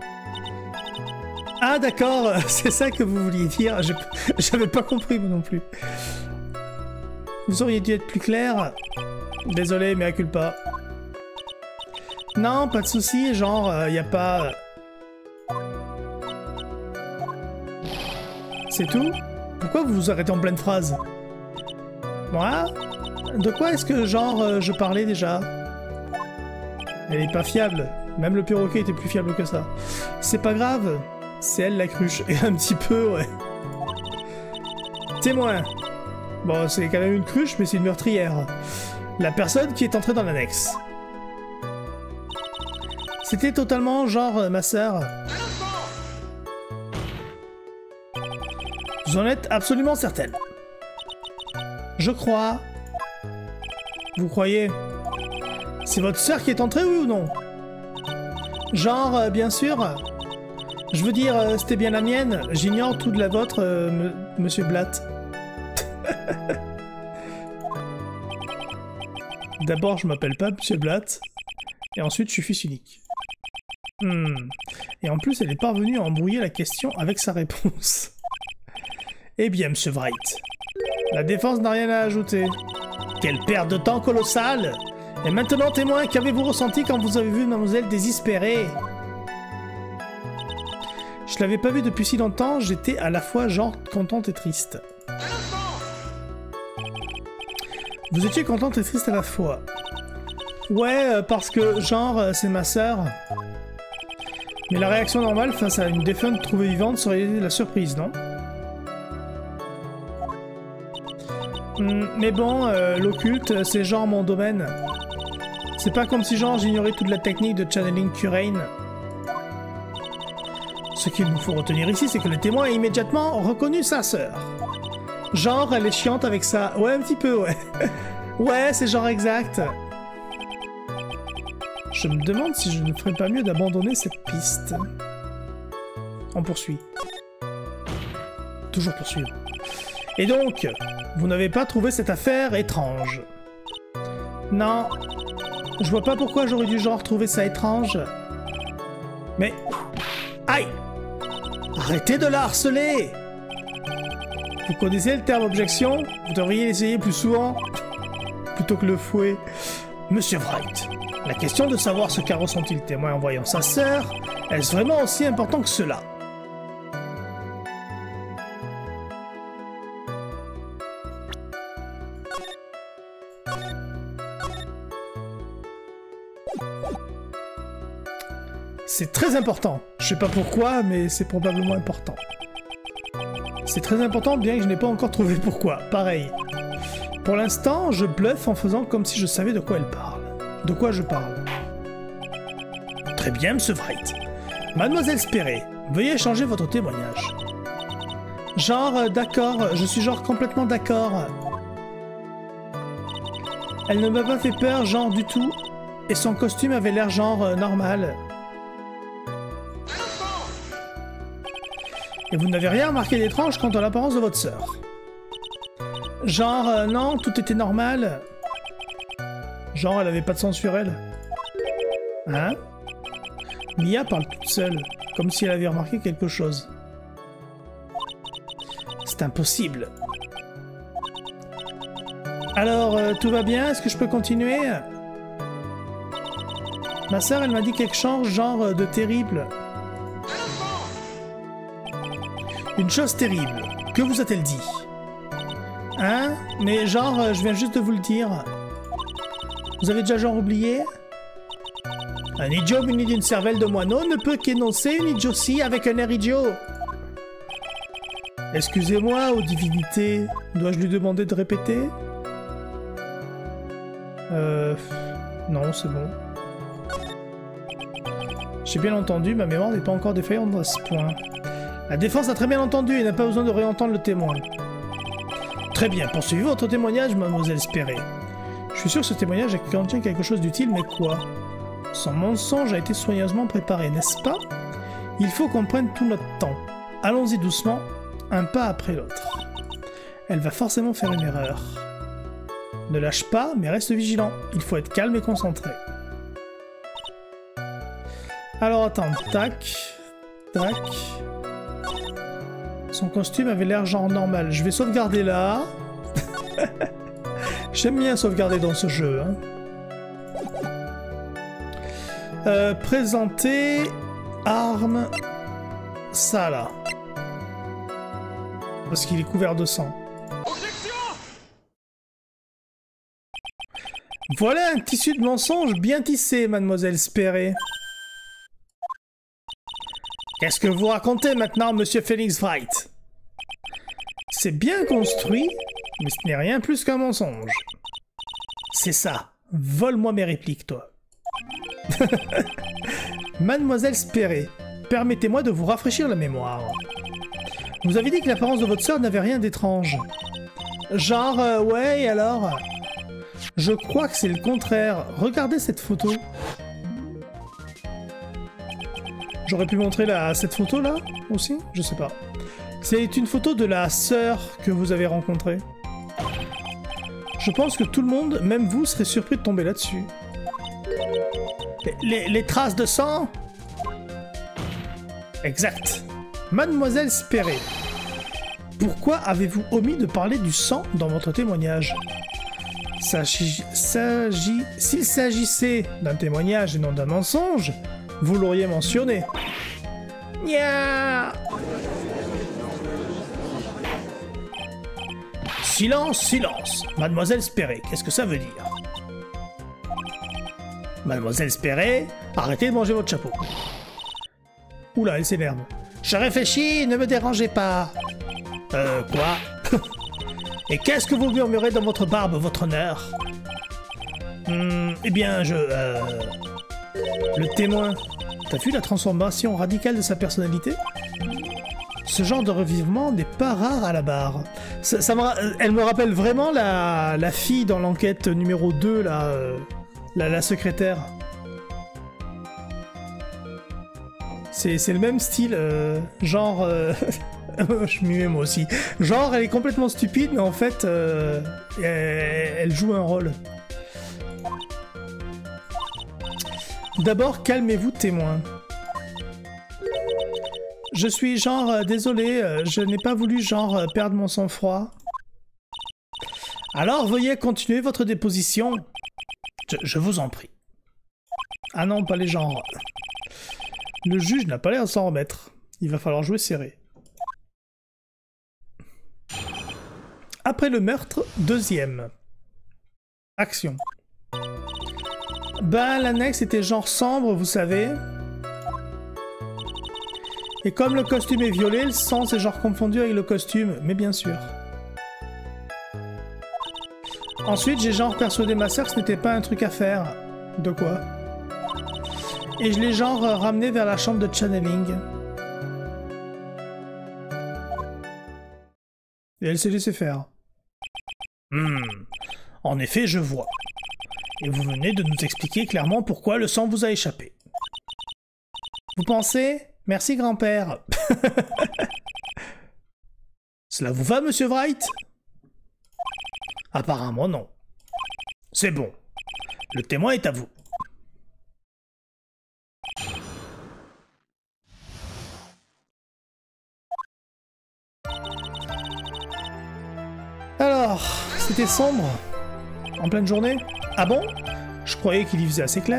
Ah d'accord, c'est ça que vous vouliez dire. J'avais pas compris moi non plus. Vous auriez dû être plus clair. Désolé, mais culpa. Non, pas de souci, genre, y a pas... C'est tout? Pourquoi vous vous arrêtez en pleine phrase? Moi? De quoi est-ce que, genre, je parlais déjà? Elle est pas fiable. Même le perroquet était plus fiable que ça. C'est pas grave. C'est elle la cruche. Et un petit peu, ouais. Témoin. Bon, c'est quand même une cruche, mais c'est une meurtrière. La personne qui est entrée dans l'annexe. C'était totalement, genre, ma sœur. Vous en êtes absolument certaine. Je crois. Vous croyez? C'est votre sœur qui est entrée, oui ou non? Genre, bien sûr. Je veux dire, c'était bien la mienne. J'ignore tout de la vôtre, monsieur Blatt. D'abord, je m'appelle pas monsieur Blatt. Et ensuite, je suis fils unique. Et en plus, elle est parvenue à embrouiller la question avec sa réponse. Eh bien, monsieur Wright. La défense n'a rien à ajouter. Quelle perte de temps colossale! Et maintenant, témoin, qu'avez-vous ressenti quand vous avez vu mademoiselle désespérée? Je l'avais pas vue depuis si longtemps, j'étais à la fois genre contente et triste. Vous étiez contente et triste à la fois. Ouais, parce que, genre, c'est ma sœur. Mais la réaction normale face à une défunte trouvée vivante serait la surprise, non? Mais bon, l'occulte, c'est genre mon domaine. C'est pas comme si genre j'ignorais toute la technique de channeling Kurain. Ce qu'il nous faut retenir ici, c'est que le témoin a immédiatement reconnu sa sœur. Genre, elle est chiante avec ça. Ouais, un petit peu, ouais. Ouais, c'est genre exact. Je me demande si je ne ferais pas mieux d'abandonner cette piste. On poursuit. Toujours poursuivre. Et donc, vous n'avez pas trouvé cette affaire étrange? Non. Je vois pas pourquoi j'aurais dû genre trouver ça étrange. Mais... Aïe! Arrêtez de la harceler! Vous connaissez le terme objection? Vous devriez l'essayer plus souvent. Plutôt que le fouet. Monsieur Wright, la question de savoir ce qu'a ressenti le témoin en voyant sa sœur, est-ce vraiment aussi important que cela? C'est très important. Je sais pas pourquoi, mais c'est probablement important. C'est très important, bien que je n'ai pas encore trouvé pourquoi. Pareil. Pour l'instant, je bluffe en faisant comme si je savais de quoi elle parle. De quoi je parle. Très bien, Monsieur Wright. Mademoiselle Sperry, veuillez changer votre témoignage. Genre, d'accord, je suis genre complètement d'accord. Elle ne m'a pas fait peur, genre du tout, et son costume avait l'air genre normal. Et vous n'avez rien remarqué d'étrange quant à l'apparence de votre sœur. Genre, non, tout était normal. Genre, elle avait pas de sang sur elle. Hein? Mia parle toute seule, comme si elle avait remarqué quelque chose. C'est impossible. Alors, tout va bien? Est-ce que je peux continuer? Ma sœur, elle m'a dit quelque chose, genre de terrible. Une chose terrible. Que vous a-t-elle dit? Hein? Mais genre, je viens juste de vous le dire. Vous avez déjà genre oublié? Un idiot muni d'une cervelle de moineau ne peut qu'énoncer une idiotie avec un air idiot. Excusez-moi, ô divinité, dois-je lui demander de répéter? Non, c'est bon. J'ai bien entendu, ma mémoire n'est pas encore défaillante à ce point. La défense a très bien entendu et n'a pas besoin de réentendre le témoin. Très bien, poursuivez votre témoignage, mademoiselle Sperry. Je suis sûr que ce témoignage contient quelque chose d'utile, mais quoi? Son mensonge a été soigneusement préparé, n'est-ce pas? Il faut qu'on prenne tout notre temps. Allons-y doucement, un pas après l'autre. Elle va forcément faire une erreur. Ne lâche pas, mais reste vigilant. Il faut être calme et concentré. Alors attends, tac, tac... Son costume avait l'air genre normal. Je vais sauvegarder là. J'aime bien sauvegarder dans ce jeu. Hein. Présenter... Arme... Ça là. Parce qu'il est couvert de sang. Voilà un tissu de mensonge bien tissé, mademoiselle Sperry. Qu'est-ce que vous racontez maintenant, monsieur Phoenix Wright? C'est bien construit, mais ce n'est rien plus qu'un mensonge. C'est ça. Vole-moi mes répliques, toi. Mademoiselle Sperry, permettez-moi de vous rafraîchir la mémoire. Vous avez dit que l'apparence de votre sœur n'avait rien d'étrange. Genre, ouais, et alors? Je crois que c'est le contraire. Regardez cette photo. J'aurais pu montrer cette photo là aussi? Je sais pas. C'est une photo de la sœur que vous avez rencontrée. Je pense que tout le monde, même vous, serait surpris de tomber là-dessus. Les traces de sang? Exact. Mademoiselle Sperry, pourquoi avez-vous omis de parler du sang dans votre témoignage? S'il s'agissait d'un témoignage et non d'un mensonge, vous l'auriez mentionné. Nya. Silence, silence. Mademoiselle Sperry, qu'est-ce que ça veut dire? Mademoiselle Sperry, arrêtez de manger votre chapeau. Oula, elle s'énerve. Je réfléchis, ne me dérangez pas. Quoi? Et qu'est-ce que vous murmurez dans votre barbe, votre honneur? Eh bien, Le témoin. T'as vu la transformation radicale de sa personnalité? Ce genre de revivement n'est pas rare à la barre. Elle me rappelle vraiment la fille dans l'enquête numéro 2, là, la secrétaire. C'est le même style, genre... je m'y mets moi aussi. Genre, elle est complètement stupide, mais en fait, elle joue un rôle. D'abord, calmez-vous, témoin. Je suis genre désolé, je n'ai pas voulu genre perdre mon sang-froid. Alors veuillez continuer votre déposition. Je vous en prie. Ah non, pas les genres. Le juge n'a pas l'air de s'en remettre. Il va falloir jouer serré. Après le meurtre, deuxième. Action. Ben, l'annexe était genre sombre, vous savez. Et comme le costume est violet, le sang c'est genre confondu avec le costume, mais bien sûr. Ensuite, j'ai genre persuadé ma sœur que ce n'était pas un truc à faire. De quoi? Et je l'ai genre ramené vers la chambre de channeling. Et elle s'est laissée faire. En effet, je vois. Et vous venez de nous expliquer clairement pourquoi le sang vous a échappé. Vous pensez? Merci, grand-père. Cela vous va, monsieur Wright? Apparemment, non. C'est bon. Le témoin est à vous. Alors, c'était sombre. En pleine journée? Ah bon? Je croyais qu'il y faisait assez clair.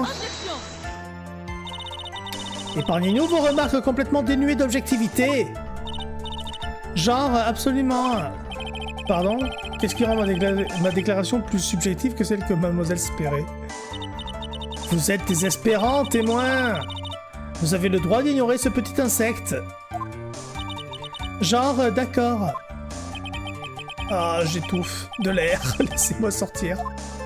Épargnez-nous vos remarques complètement dénuées d'objectivité. Genre, absolument... Pardon? Qu'est-ce qui rend ma déclaration plus subjective que celle que mademoiselle espérait? Vous êtes désespérant, témoin! Vous avez le droit d'ignorer ce petit insecte. Genre, d'accord. Ah, j'étouffe. De l'air. Laissez-moi sortir.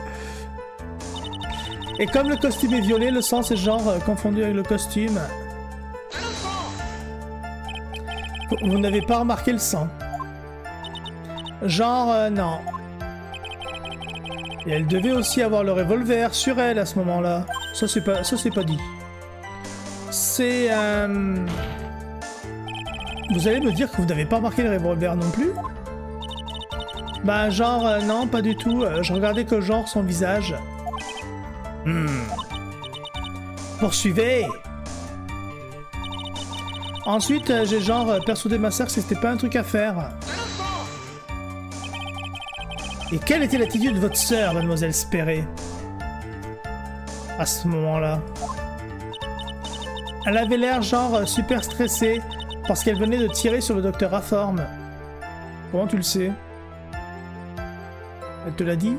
Et comme le costume est violet, le sang c'est genre confondu avec le costume. Vous n'avez pas remarqué le sang. Genre, non. Et elle devait aussi avoir le revolver sur elle à ce moment-là. Ça c'est pas dit. C'est... Vous allez me dire que vous n'avez pas remarqué le revolver non plus? Bah genre, non, pas du tout. Je regardais que genre son visage. Poursuivez. Ensuite, j'ai genre persuadé ma sœur que c'était pas un truc à faire. Et quelle était l'attitude de votre sœur, mademoiselle Sperry? À ce moment-là. Elle avait l'air genre super stressée parce qu'elle venait de tirer sur le docteur Rathorn. Comment tu le sais? Elle te l'a dit?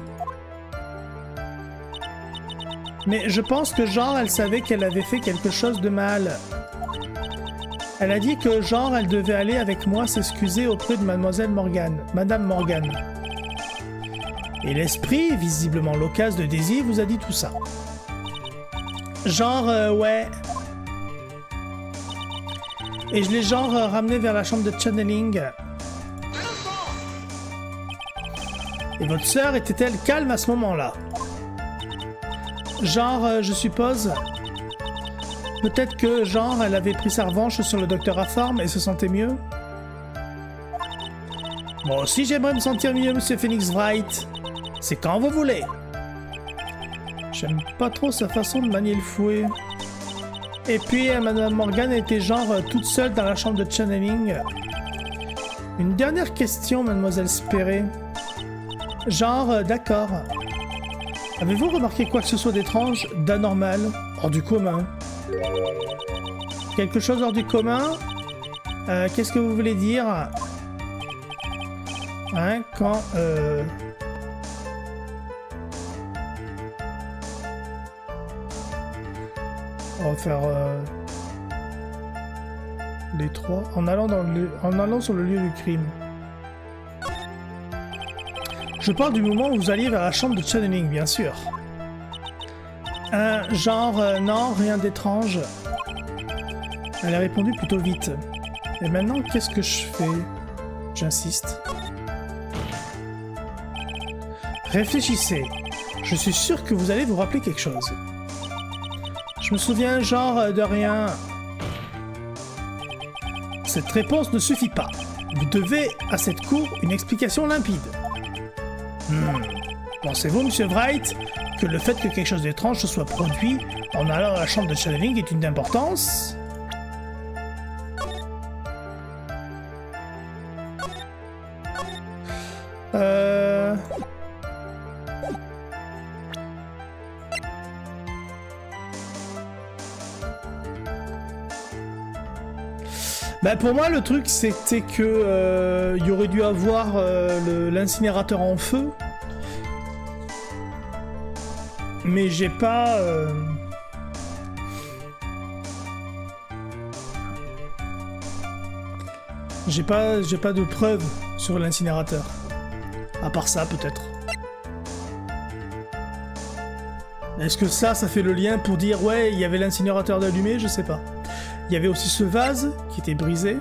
Mais je pense que genre elle savait qu'elle avait fait quelque chose de mal. Elle a dit que genre elle devait aller avec moi s'excuser auprès de mademoiselle Morgan, madame Morgan. Et l'esprit, visiblement loquace de Daisy, vous a dit tout ça. Genre, ouais. Et je l'ai genre ramené vers la chambre de channeling. Et votre sœur était-elle calme à ce moment-là? Genre, je suppose... Peut-être que, genre, elle avait pris sa revanche sur le docteur Rathorn et se sentait mieux? Moi aussi, j'aimerais me sentir mieux, monsieur Phoenix Wright. C'est quand vous voulez. J'aime pas trop sa façon de manier le fouet. Et puis, madame Morgan était genre toute seule dans la chambre de channeling. Une dernière question, mademoiselle Sperry. Genre, d'accord. Avez-vous remarqué quoi que ce soit d'étrange, d'anormal, hors du commun? Quelque chose hors du commun? Qu'est-ce que vous voulez dire? Hein, quand... On va faire... les trois. En allant sur le lieu du crime. Je parle du moment où vous alliez vers la chambre de channeling, bien sûr. Non, rien d'étrange. Elle a répondu plutôt vite. Et maintenant, qu'est-ce que je fais? J'insiste. Réfléchissez. Je suis sûr que vous allez vous rappeler quelque chose. Je me souviens de rien. Cette réponse ne suffit pas. Vous devez à cette cour une explication limpide. Pensez-vous, Monsieur Wright, que le fait que quelque chose d'étrange se soit produit en allant à la chambre de channeling est une importance? Bah pour moi le truc c'était que il y aurait dû avoir l'incinérateur en feu, mais j'ai pas j'ai pas de preuves sur l'incinérateur. À part ça peut-être. Est-ce que ça fait le lien pour dire ouais il y avait l'incinérateur d'allumé? Je sais pas. Il y avait aussi ce vase qui était brisé.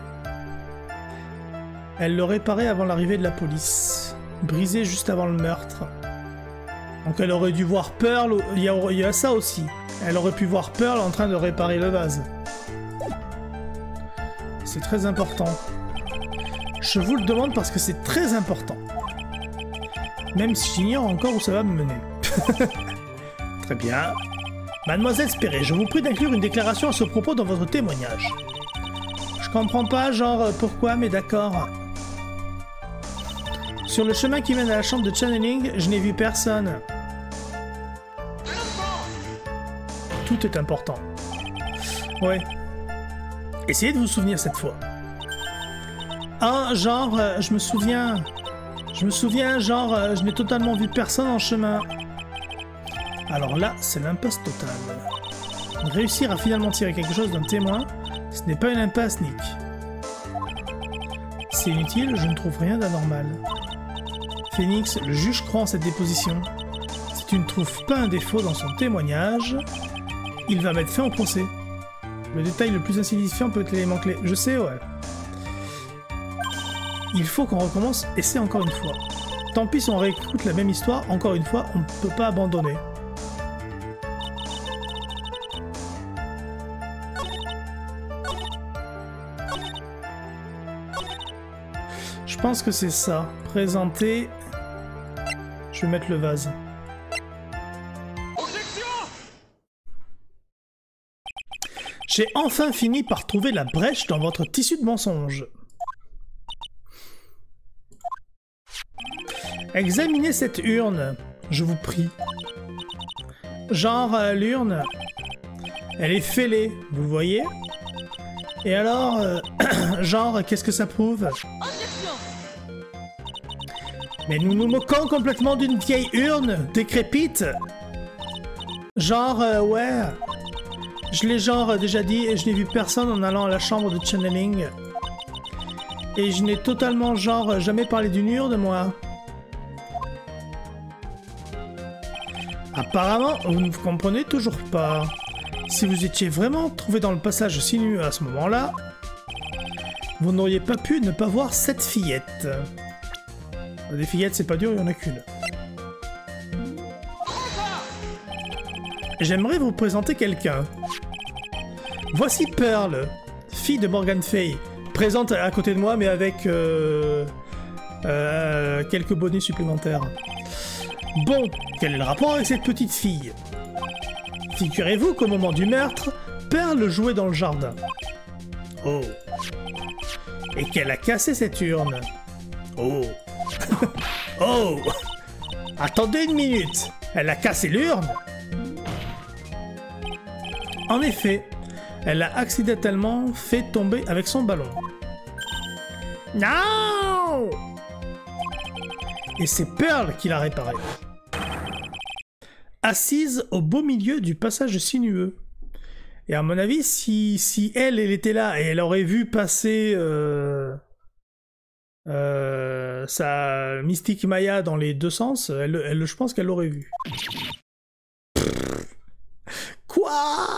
Elle le réparait avant l'arrivée de la police. Brisé juste avant le meurtre. Donc elle aurait dû voir Pearl... Il y a ça aussi. Elle aurait pu voir Pearl en train de réparer le vase. C'est très important. Je vous le demande parce que c'est très important. Même si j'ignore encore où ça va me mener. Très bien. Mademoiselle Spéré, je vous prie d'inclure une déclaration à ce propos dans votre témoignage. Je comprends pas, pourquoi, mais d'accord. Sur le chemin qui mène à la chambre de channeling, je n'ai vu personne. Tout est important. Ouais. Essayez de vous souvenir cette fois. Ah, je me souviens. Je n'ai totalement vu personne en chemin. Alors là, c'est l'impasse totale. Réussir à finalement tirer quelque chose d'un témoin, ce n'est pas une impasse, Nick. C'est inutile, je ne trouve rien d'anormal. Phoenix, le juge croit en cette déposition. Si tu ne trouves pas un défaut dans son témoignage, il va mettre fin au procès. Le détail le plus insignifiant peut être l'élément clé. Je sais, ouais. Il faut qu'on recommence, et c'est encore une fois. Tant pis si on réécoute la même histoire, encore une fois, on ne peut pas abandonner. Je pense que c'est ça. Présenter... Je vais mettre le vase. J'ai enfin fini par trouver la brèche dans votre tissu de mensonges. Examinez cette urne, je vous prie. L'urne, elle est fêlée, vous voyez? Et alors, qu'est-ce que ça prouve? Mais nous nous moquons complètement d'une vieille urne, décrépite. Ouais. Je l'ai déjà dit et je n'ai vu personne en allant à la chambre de channeling. Et je n'ai totalement jamais parlé d'une urne, moi. Apparemment, vous ne comprenez toujours pas. Si vous étiez vraiment trouvé dans le passage sinueux à ce moment-là, vous n'auriez pas pu ne pas voir cette fillette. Des fillettes, c'est pas dur, il n'y en a qu'une. J'aimerais vous présenter quelqu'un. Voici Pearl, fille de Morgan Fay, présente à côté de moi, mais avec quelques bonus supplémentaires. Bon, quel est le rapport avec cette petite fille? Figurez-vous qu'au moment du meurtre, Pearl jouait dans le jardin. Oh. Et qu'elle a cassé cette urne. Oh. Oh. Attendez une minute. Elle a cassé l'urne? En effet, elle l'a accidentellement fait tomber avec son ballon. Non! Et c'est Pearl qui l'a réparé. Assise au beau milieu du passage sinueux. Et à mon avis, si elle était là et elle aurait vu passer sa Mystique Maya dans les deux sens, je pense qu'elle l'aurait vu. Quoi?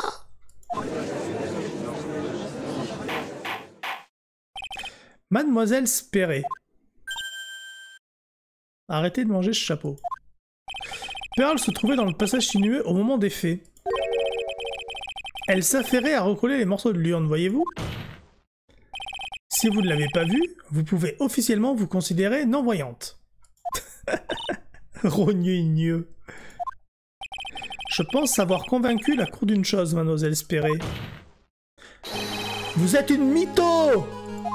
Mademoiselle Sperry. Arrêtez de manger ce chapeau. Pearl se trouvait dans le passage sinueux au moment des faits. Elle s'affairait à recoller les morceaux de l'urne, voyez-vous? Si vous ne l'avez pas vue, vous pouvez officiellement vous considérer non-voyante. Rogneux. Je pense avoir convaincu la cour d'une chose, mademoiselle Sperry. Vous êtes une mytho!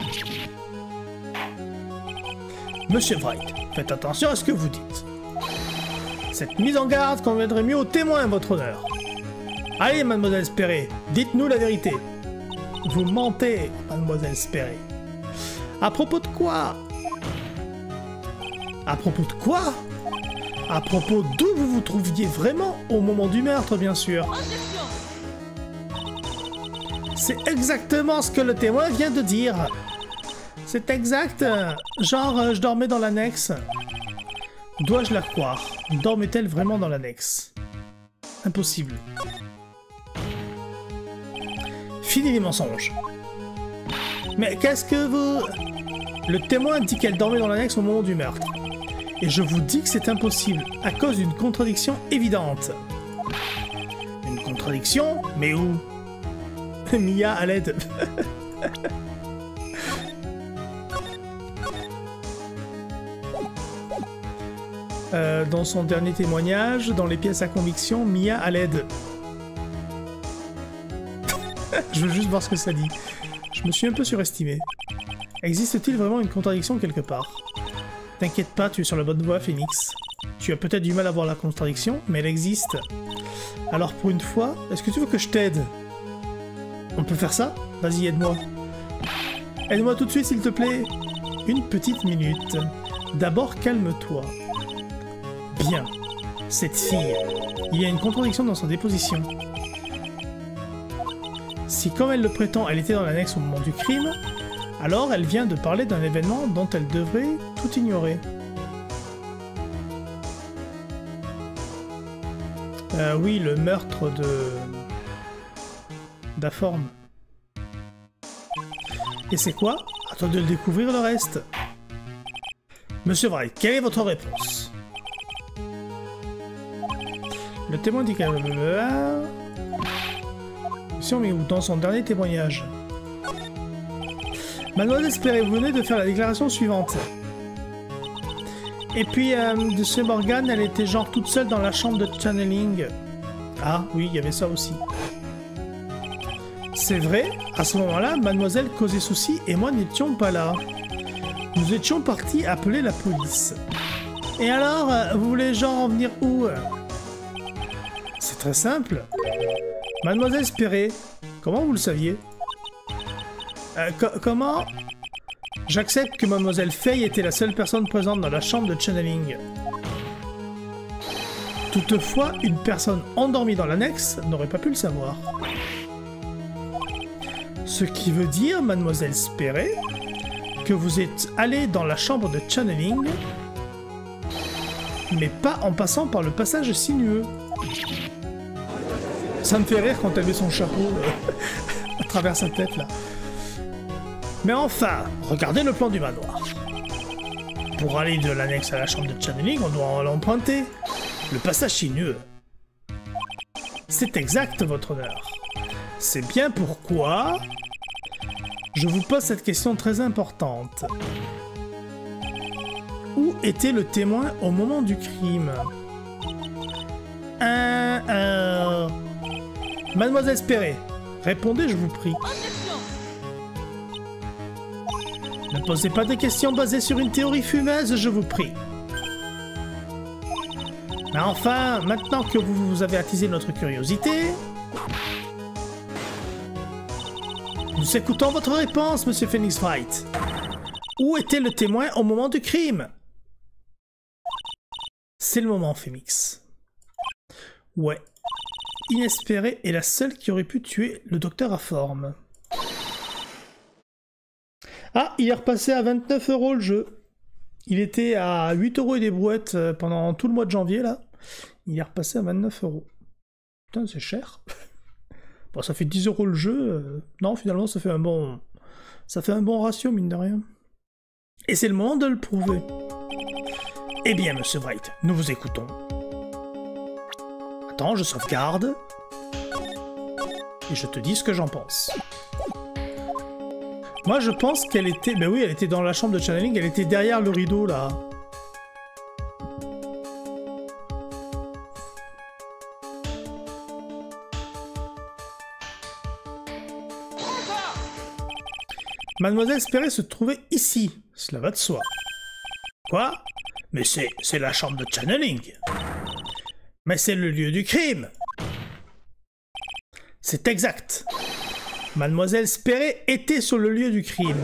Monsieur Wright, faites attention à ce que vous dites. Cette mise en garde conviendrait mieux aux témoins, votre honneur. Allez, mademoiselle Sperry, dites-nous la vérité. Vous mentez, mademoiselle Sperry. À propos de quoi? À propos de quoi? À propos d'où vous vous trouviez vraiment au moment du meurtre, bien sûr. C'est exactement ce que le témoin vient de dire. C'est exact. Genre, je dormais dans l'annexe. Dois-je la croire? Dormait-elle vraiment dans l'annexe? Impossible. Fini les mensonges. Mais qu'est-ce que vous... Le témoin dit qu'elle dormait dans l'annexe au moment du meurtre. Et je vous dis que c'est impossible, à cause d'une contradiction évidente. Une contradiction? Mais où? Mia, à l'aide. Dans son dernier témoignage, dans les pièces à conviction, Mia à l'aide. Je veux juste voir ce que ça dit. Je me suis un peu surestimé. Existe-t-il vraiment une contradiction quelque part? T'inquiète pas, tu es sur la bonne voie, Phoenix. Tu as peut-être du mal à voir la contradiction, mais elle existe. Alors pour une fois, est-ce que tu veux que je t'aide? On peut faire ça? Vas-y, aide-moi. Aide-moi tout de suite, s'il te plaît. Une petite minute. D'abord, calme-toi. Bien. Cette fille. Il y a une contradiction dans sa déposition. Si, comme elle le prétend, elle était dans l'annexe au moment du crime, alors elle vient de parler d'un événement dont elle devrait tout ignorer. Oui, le meurtre de... d'Aforme. Et c'est quoi? À toi de le découvrir le reste. Monsieur Wright, quelle est votre réponse? Le témoin dit qu'elle... mais où dans son dernier témoignage. Mademoiselle Sperry, vous venez de faire la déclaration suivante. Et puis, de ce Morgan, elle était genre toute seule dans la chambre de channeling. Ah, oui, il y avait ça aussi. C'est vrai, à ce moment-là, mademoiselle causait souci et moi n'étions pas là. Nous étions partis appeler la police. Et alors, vous voulez genre en venir où? C'est très simple. Mademoiselle Sperry, comment vous le saviez? Comment? J'accepte que mademoiselle Faye était la seule personne présente dans la chambre de channeling. Toutefois, une personne endormie dans l'annexe n'aurait pas pu le savoir. Ce qui veut dire, mademoiselle Sperry, que vous êtes allé dans la chambre de channeling, mais pas en passant par le passage sinueux. Ça me fait rire quand elle met son chapeau à travers sa tête, là. Mais enfin, regardez le plan du manoir. Pour aller de l'annexe à la chambre de channeling, on doit l'emprunter. Le passage sinueux. C'est exact, votre honneur. C'est bien pourquoi... je vous pose cette question très importante. Où était le témoin au moment du crime? Mademoiselle Sperry, répondez, je vous prie. Ne posez pas de questions basées sur une théorie fumeuse, je vous prie. Mais enfin, maintenant que vous avez attisé notre curiosité... nous écoutons votre réponse, monsieur Phoenix Wright. Où était le témoin au moment du crime? C'est le moment, Phoenix. Ouais. Inespérée est la seule qui aurait pu tuer le docteur Aforme. Ah, il est repassé à 29 € le jeu. Il était à 8 € et des brouettes pendant tout le mois de janvier, là. Il est repassé à 29 €. Putain, c'est cher. Bon, ça fait 10 € le jeu. Non, finalement, ça fait un bon ratio, mine de rien. Et c'est le moment de le prouver. Eh bien, Monsieur Wright, nous vous écoutons. Attends, je sauvegarde. Et je te dis ce que j'en pense. Moi, je pense qu'elle était... Ben oui, elle était dans la chambre de channeling, elle était derrière le rideau, là. Mademoiselle Sperry se trouvait ici. Cela va de soi. Quoi? Mais c'est la chambre de channeling. Mais c'est le lieu du crime. C'est exact. Mademoiselle Sperry était sur le lieu du crime.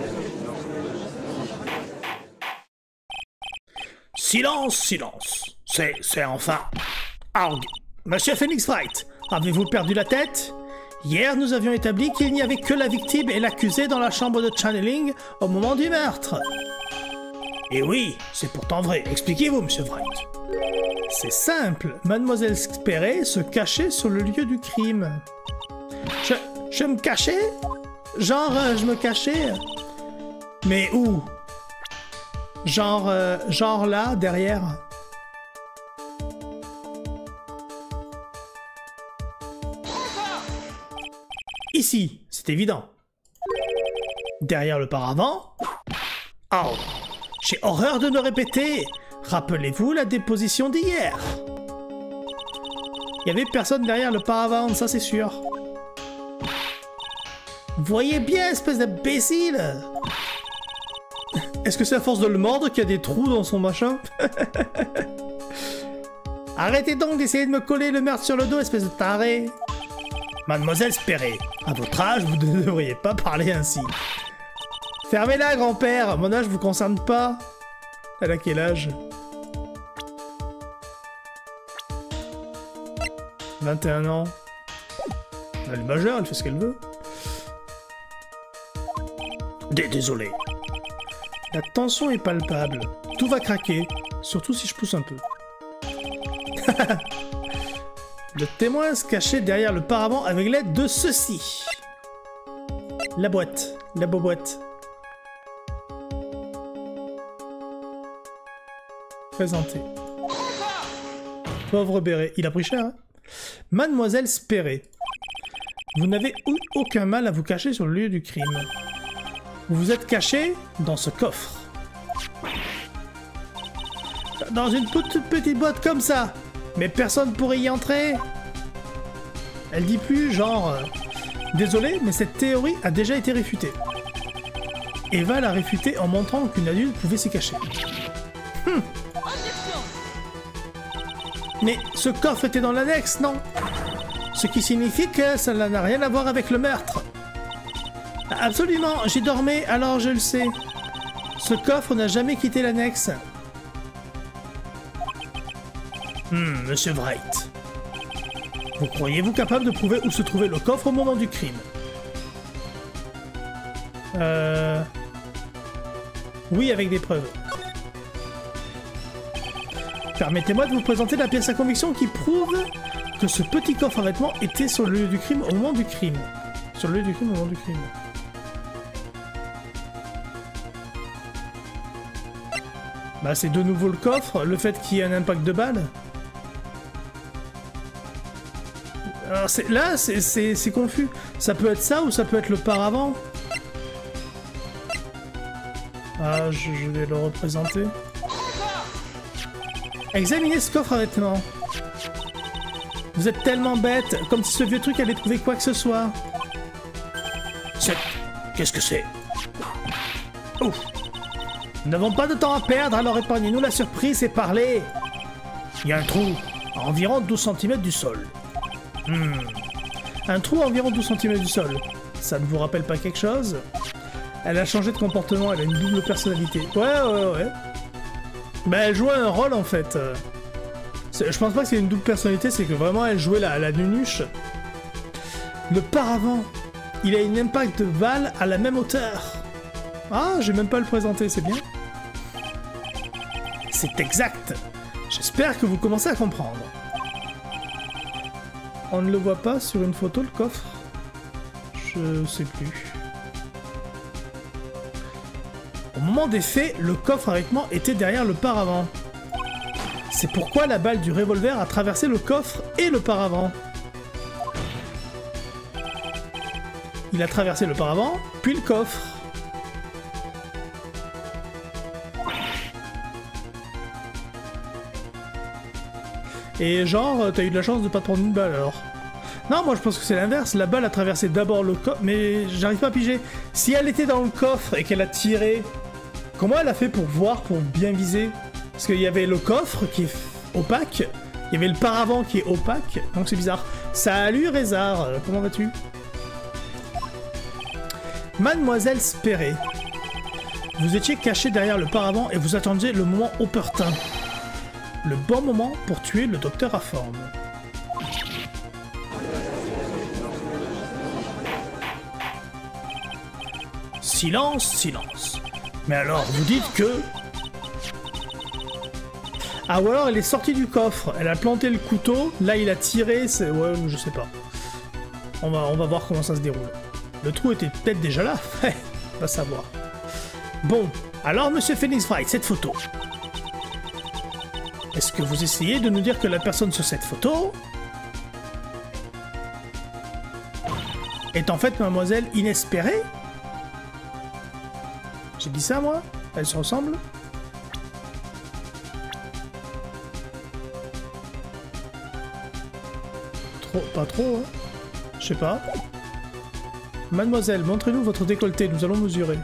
Silence, silence. C'est enfin... Arg. Monsieur Phoenix Wright, avez-vous perdu la tête? Hier, nous avions établi qu'il n'y avait que la victime et l'accusé dans la chambre de channeling au moment du meurtre. Et oui, c'est pourtant vrai. Expliquez-vous, Monsieur Wright. C'est simple. Mademoiselle Sperry se cachait sur le lieu du crime. Je me cachais? Genre, je me cachais? Mais où? Genre là, derrière? Ici, c'est évident. Derrière le paravent? Oh, j'ai horreur de le répéter. Rappelez-vous la déposition d'hier. Il y avait personne derrière le paravent, ça c'est sûr. Voyez bien, espèce d'imbécile! Est-ce que c'est à force de le mordre qu'il y a des trous dans son machin? Arrêtez donc d'essayer de me coller le meurtre sur le dos, espèce de taré! Mademoiselle Sperry, à votre âge, vous ne devriez pas parler ainsi. Fermez-la, grand-père! Mon âge vous concerne pas. Elle a quel âge? 21 ans. Elle est majeure, elle fait ce qu'elle veut. Désolé. La tension est palpable. Tout va craquer, surtout si je pousse un peu. Le témoin se cachait derrière le paravent avec l'aide de ceci. La boîte, la boîte. Présenté. Pauvre béret, il a pris cher, hein? Mademoiselle Sperry, vous n'avez eu aucun mal à vous cacher sur le lieu du crime. Vous vous êtes caché dans ce coffre. Dans une toute petite boîte comme ça. Mais personne pourrait y entrer. Elle dit plus genre... Désolé, mais cette théorie a déjà été réfutée. Eva l'a réfutée en montrant qu'une adulte pouvait s'y cacher. Mais ce coffre était dans l'annexe, non? Ce qui signifie que ça n'a rien à voir avec le meurtre. Absolument, j'y dormais, alors je le sais. Ce coffre n'a jamais quitté l'annexe. Monsieur Wright. Vous croyez-vous capable de prouver où se trouvait le coffre au moment du crime? Oui, avec des preuves. Permettez-moi de vous présenter la pièce à conviction qui prouve que ce petit coffre à vêtements était sur le lieu du crime au moment du crime. Sur le lieu du crime au moment du crime. Bah c'est de nouveau le coffre, le fait qu'il y ait un impact de balle. Alors là c'est confus. Ça peut être ça ou ça peut être le paravent. Ah je vais le représenter. Examinez ce coffre à vêtements. Vous êtes tellement bête, comme si ce vieux truc allait trouver quoi que ce soit. Qu'est-ce que c'est? Ouf. Nous n'avons pas de temps à perdre, alors épargnez-nous la surprise et parlez. Il y a un trou à environ 12 cm du sol. Un trou à environ 12 cm du sol. Ça ne vous rappelle pas quelque chose? Elle a changé de comportement, elle a une double personnalité. Ouais. Bah elle jouait un rôle en fait. Je pense pas que c'est une double personnalité, c'est que vraiment elle jouait la nunuche. Le paravent, il a une impact de balle à la même hauteur. Ah, j'ai même pas le présenter, c'est bien. C'est exact. J'espère que vous commencez à comprendre. On ne le voit pas sur une photo, le coffre? Je sais plus. Au moment des faits, le coffre avec moi était derrière le paravent. C'est pourquoi la balle du revolver a traversé le coffre et le paravent. Il a traversé le paravent, puis le coffre. Et genre, t'as eu de la chance de pas te prendre une balle alors. Non, moi je pense que c'est l'inverse. La balle a traversé d'abord le coffre, mais j'arrive pas à piger. Si elle était dans le coffre et qu'elle a tiré, comment elle a fait pour voir, pour bien viser? Parce qu'il y avait le coffre qui est opaque, il y avait le paravent qui est opaque, donc c'est bizarre. Salut Rézard, comment vas-tu? Mademoiselle Sperry, vous étiez caché derrière le paravent et vous attendiez le moment opportun. Le bon moment pour tuer le docteur Aforme. Silence, silence. Mais alors, vous dites que... Ah, ou alors elle est sortie du coffre, elle a planté le couteau, là il a tiré, c'est... Ouais, je sais pas. On va voir comment ça se déroule. Le trou était peut-être déjà là, on va savoir. Bon, alors Monsieur Phoenix Wright, cette photo. Est-ce que vous essayez de nous dire que la personne sur cette photo est en fait Mademoiselle Inespérée? J'ai dit ça moi? Elle se ressemble? Trop, pas trop, hein? Je sais pas. Mademoiselle, montrez-nous votre décolleté, nous allons mesurer.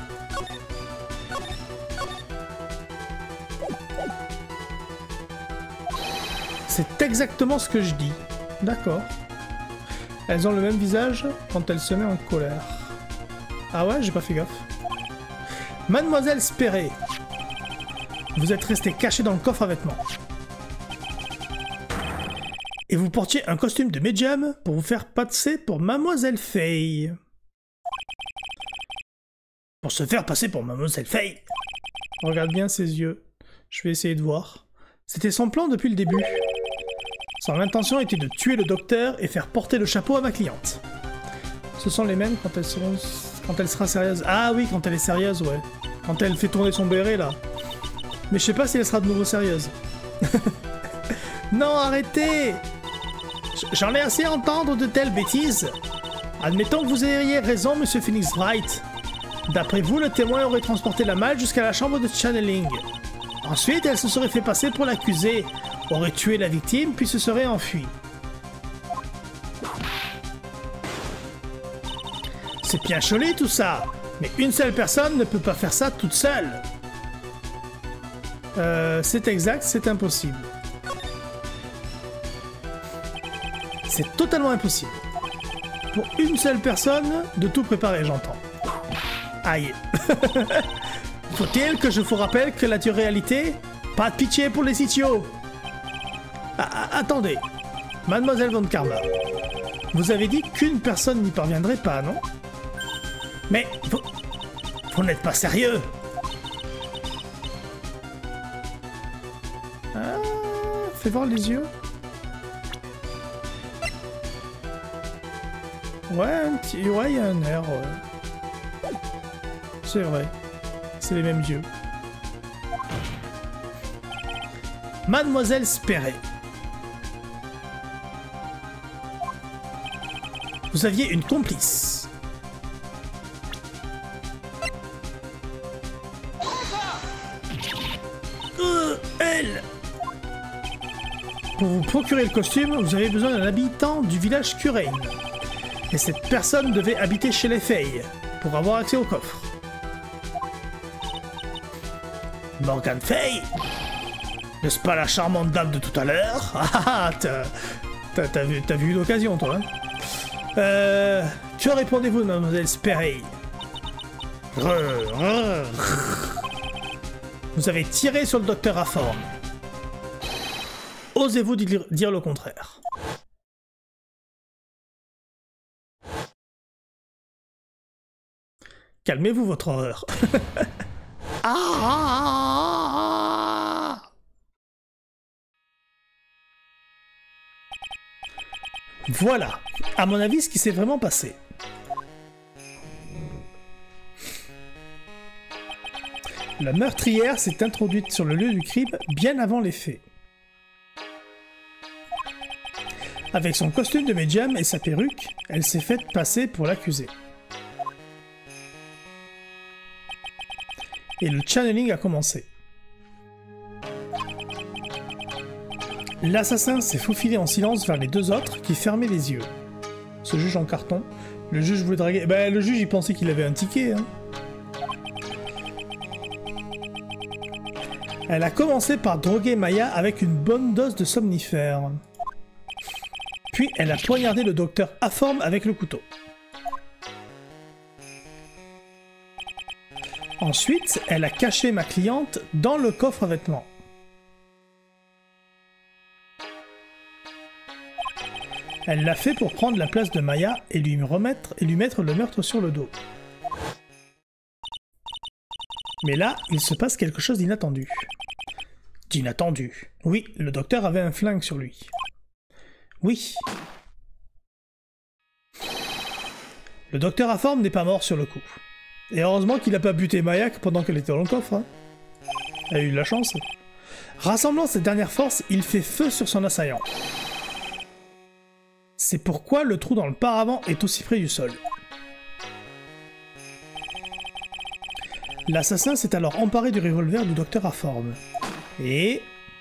C'est exactement ce que je dis. D'accord. Elles ont le même visage quand elles se mettent en colère. Ah ouais, j'ai pas fait gaffe. Mademoiselle Sperry, vous êtes restée cachée dans le coffre avec moi. Et vous portiez un costume de médium pour vous faire passer pour Mademoiselle Faye. Pour se faire passer pour Mademoiselle Faye. Regarde bien ses yeux. Je vais essayer de voir. C'était son plan depuis le début. Son intention était de tuer le docteur et faire porter le chapeau à ma cliente. Ce sont les mêmes quand elle sera sérieuse. Ah oui, quand elle est sérieuse, ouais. Quand elle fait tourner son béret, là. Mais je sais pas si elle sera de nouveau sérieuse. Non, arrêtez! J'en ai assez à entendre de telles bêtises. Admettons que vous ayez raison, Monsieur Phoenix Wright. D'après vous, le témoin aurait transporté la malle jusqu'à la chambre de channeling. Ensuite, elle se serait fait passer pour l'accusé, aurait tué la victime, puis se serait enfuie. C'est bien cholé tout ça, mais une seule personne ne peut pas faire ça toute seule. C'est exact, c'est impossible. C'est totalement impossible. Pour une seule personne, de tout préparer, j'entends. Aïe. Faut-il que je vous rappelle que la réalité, pas de pitié pour les idiots. Attendez, Mademoiselle Von Karma, vous avez dit qu'une personne n'y parviendrait pas, non? Mais vous n'êtes pas sérieux. Ah, fais voir les yeux. Ouais, ouais, il y a un air. Ouais. C'est vrai. C'est les mêmes yeux. Mademoiselle Sperry. Vous aviez une complice. Elle. Pour vous procurer le costume, vous avez besoin d'un habitant du village Curaine. Et cette personne devait habiter chez les Faye pour avoir accès au coffre. Morgan Faye? N'est-ce pas la charmante dame de tout à l'heure? Ah, t'as vu l'occasion, toi, hein? Que répondez-vous, Mademoiselle Sperry? Vous avez tiré sur le docteur Aforme. Osez-vous dire le contraire? Calmez-vous votre horreur. Ah! Voilà, à mon avis, ce qui s'est vraiment passé. La meurtrière s'est introduite sur le lieu du crime bien avant les faits. Avec son costume de médium et sa perruque, elle s'est faite passer pour l'accusée. Et le channeling a commencé. L'assassin s'est faufilé en silence vers les deux autres qui fermaient les yeux. Ce juge en carton. Le juge voulait draguer... Ben, le juge, il pensait qu'il avait un ticket, hein. Elle a commencé par droguer Maya avec une bonne dose de somnifère. Puis elle a poignardé le docteur Aforme avec le couteau. Ensuite, elle a caché ma cliente dans le coffre à vêtements. Elle l'a fait pour prendre la place de Maya et lui mettre le meurtre sur le dos. Mais là, il se passe quelque chose d'inattendu. D'inattendu. Oui, le docteur avait un flingue sur lui. Oui. Le docteur Aforme n'est pas mort sur le coup. Et heureusement qu'il n'a pas buté Maya pendant qu'elle était dans le coffre. Hein. Elle a eu de la chance. Rassemblant ses dernières forces, il fait feu sur son assaillant. C'est pourquoi le trou dans le paravent est aussi près du sol. L'assassin s'est alors emparé du revolver du docteur Aforme. Et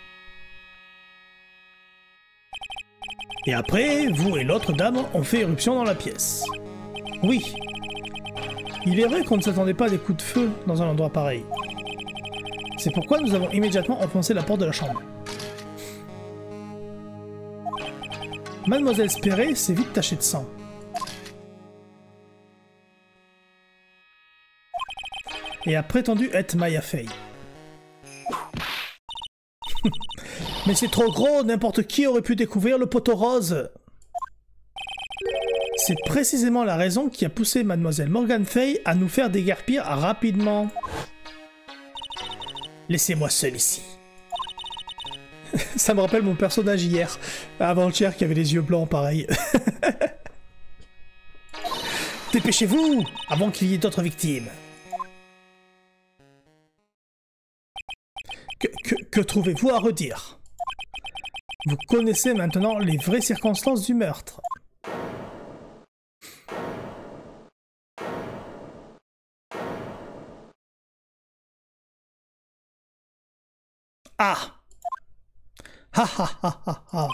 après, vous et l'autre dame ont fait éruption dans la pièce. Oui. Il est vrai qu'on ne s'attendait pas à des coups de feu dans un endroit pareil. C'est pourquoi nous avons immédiatement enfoncé la porte de la chambre. Mademoiselle Sperry s'est vite tachée de sang. Et a prétendu être Maya Fey. Mais c'est trop gros, n'importe qui aurait pu découvrir le poteau rose. C'est précisément la raison qui a poussé Mademoiselle Morgan Fey à nous faire déguerpir rapidement. Laissez-moi seul ici. Ça me rappelle mon personnage hier, avant-hier, qui avait les yeux blancs pareil. Dépêchez-vous, avant qu'il y ait d'autres victimes. Que trouvez-vous à redire? Vous connaissez maintenant les vraies circonstances du meurtre. Ah! Ha ha ha ha ha!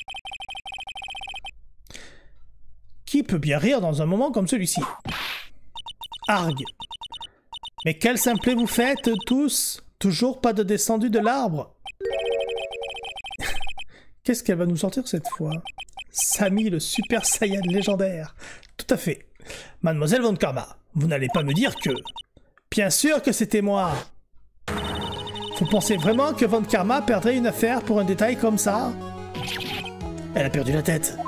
Qui peut bien rire dans un moment comme celui-ci? Argue! Mais quel simplet vous faites, tous? Toujours pas de descendu de l'arbre? Qu'est-ce qu'elle va nous sortir cette fois? Samy, le Super Saiyan légendaire. Tout à fait. Mademoiselle Von Karma, vous n'allez pas me dire que... Bien sûr que c'était moi! Vous pensez vraiment que Von Karma perdrait une affaire pour un détail comme ça? Elle a perdu la tête.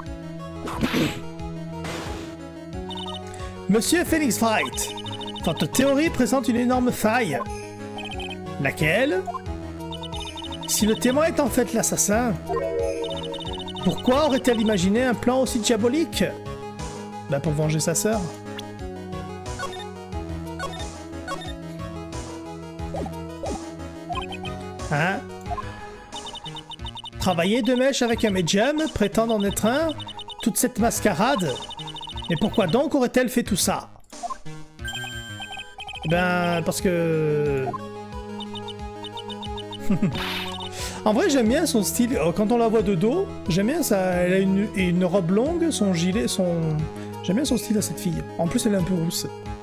Monsieur Phoenix Wright, votre théorie présente une énorme faille. Laquelle? Si le témoin est en fait l'assassin, pourquoi aurait-elle imaginé un plan aussi diabolique? Ben pour venger sa sœur. Hein? Travailler de mèche avec un médium, prétendre en être un, toute cette mascarade. Mais pourquoi donc aurait-elle fait tout ça? Ben, parce que... En vrai, j'aime bien son style. Quand on la voit de dos, j'aime bien ça. Elle a une robe longue, son gilet, son... J'aime bien son style à cette fille. En plus, elle est un peu rousse.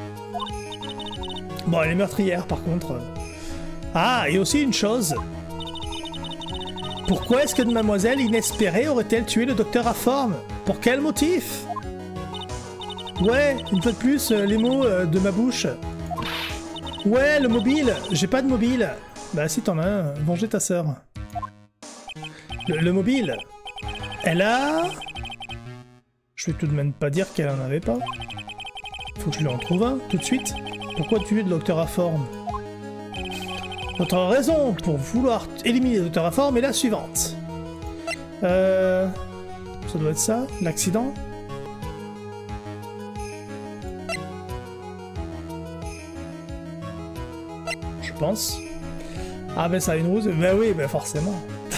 Bon, elle est meurtrière, par contre. Ah, et aussi une chose. Pourquoi est-ce que Mademoiselle Inespérée aurait-elle tué le docteur Aforme? Pour quel motif? Ouais, une fois de plus, les mots de ma bouche. Ouais, le mobile. J'ai pas de mobile. Bah si t'en as un, venger ta sœur. Le mobile. Elle a... Je vais tout de même pas dire qu'elle en avait pas. Faut que je lui en trouve un, tout de suite. Pourquoi tuer le docteur Aforme? Notre raison pour vouloir éliminer le docteur Aforme est la suivante. Ça Ça doit être ça, l'accident. Je pense. Ah ben ça a une rose. Ben oui, ben forcément.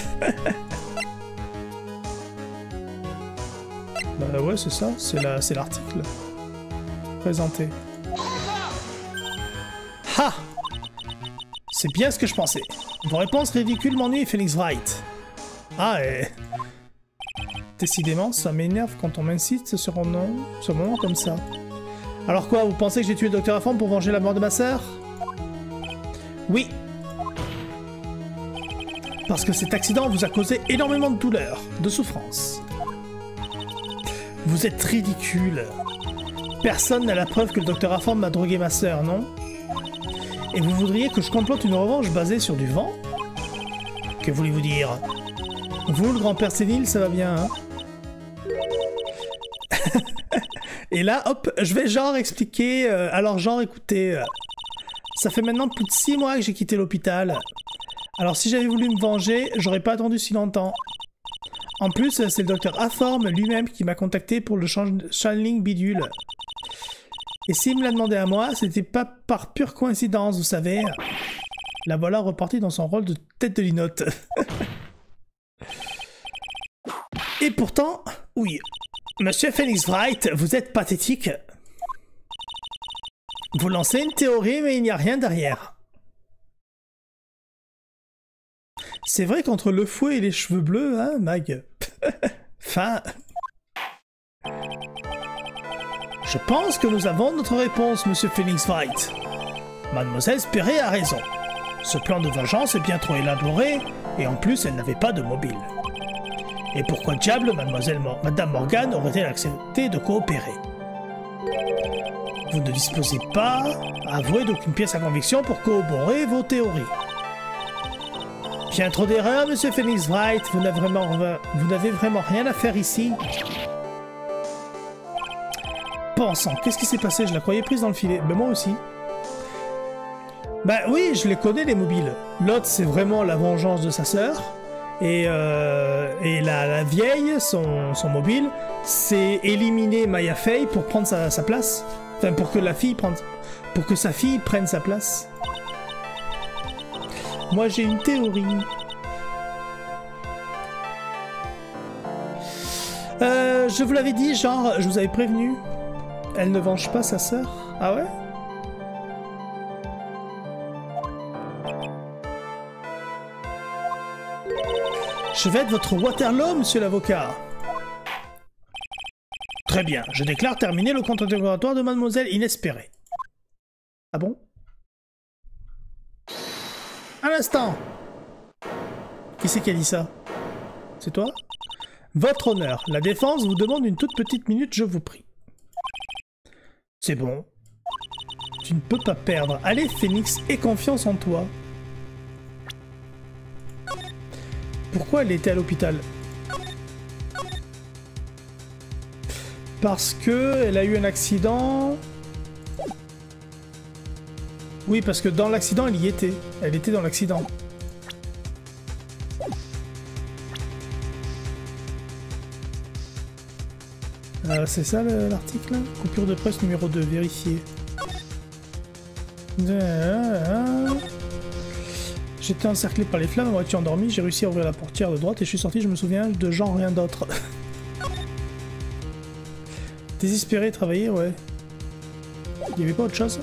Bah ouais, c'est ça, c'est l'article. Présenté. Ha! C'est bien ce que je pensais. Vos réponses ridicules m'ennuient, Phoenix Wright. Ah, et... Décidément, ça m'énerve quand on m'incite sur mon nom comme ça. Alors quoi, vous pensez que j'ai tué le Dr. Afam pour venger la mort de ma sœur? Oui. Parce que cet accident vous a causé énormément de douleur, de souffrance. Vous êtes ridicule. Personne n'a la preuve que le Dr. Afam m'a drogué ma sœur, non? Et vous voudriez que je complote une revanche basée sur du vent? Que voulez-vous dire? Vous, le grand-père sénile, ça va bien, hein? Et là, hop, je vais genre expliquer... alors genre, écoutez... ça fait maintenant plus de 6 mois que j'ai quitté l'hôpital. Alors si j'avais voulu me venger, j'aurais pas attendu si longtemps. En plus, c'est le docteur Aform lui-même qui m'a contacté pour le channeling bidule. Et s'il me l'a demandé à moi, c'était pas par pure coïncidence, vous savez. La voilà repartie dans son rôle de tête de linotte. Et pourtant, oui, Monsieur Phoenix Wright, vous êtes pathétique. Vous lancez une théorie, mais il n'y a rien derrière. C'est vrai qu'entre le fouet et les cheveux bleus, hein, Mag. Enfin... Je pense que nous avons notre réponse, Monsieur Phoenix Wright. Mademoiselle Spéré a raison. Ce plan de vengeance est bien trop élaboré, et en plus, elle n'avait pas de mobile. Et pourquoi diable Madame Morgan aurait-elle accepté de coopérer? Vous ne disposez pas, avouez, d'aucune pièce à conviction pour corroborer vos théories. Bien trop d'erreurs, Monsieur Phoenix Wright, vous n'avez vraiment rien à faire ici. Bon sang, qu'est-ce qui s'est passé? Je la croyais prise dans le filet. Ben moi aussi. Bah oui, je les connais les mobiles. L'autre, c'est vraiment la vengeance de sa sœur. Et la vieille, son mobile, c'est éliminer Maya Fey pour prendre sa place. Enfin, pour que sa fille prenne sa place. Moi, j'ai une théorie. Je vous l'avais dit, genre, je vous avais prévenu. Elle ne venge pas sa sœur. Ah ouais? Je vais être votre Waterloo, monsieur l'avocat. Très bien, je déclare terminer le contre-interrogatoire de Mademoiselle Inespérée. Ah bon? Un instant! Qui c'est qui a dit ça? C'est toi? Votre honneur, la défense vous demande une toute petite minute, je vous prie. C'est bon. Tu ne peux pas perdre. Allez, Phoenix, aie confiance en toi. Pourquoi elle était à l'hôpital? Parce que elle a eu un accident. Oui, parce que dans l'accident, elle y était. Elle était dans l'accident. C'est ça l'article? Coupure de presse numéro 2, vérifier. J'étais encerclé par les flammes, à moitié endormi, j'ai réussi à ouvrir la portière de droite et je suis sorti, je me souviens de genre rien d'autre. Désespéré, travailler, ouais. Il y avait pas autre chose?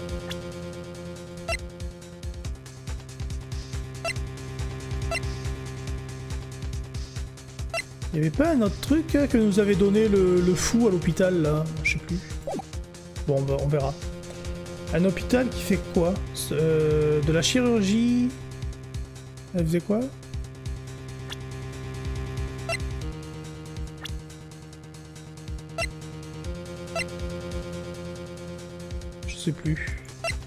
Il y avait pas un autre truc que nous avait donné le fou à l'hôpital, là? Je sais plus. Bon, bah, on verra. Un hôpital qui fait quoi? De la chirurgie... Elle faisait quoi? Je sais plus.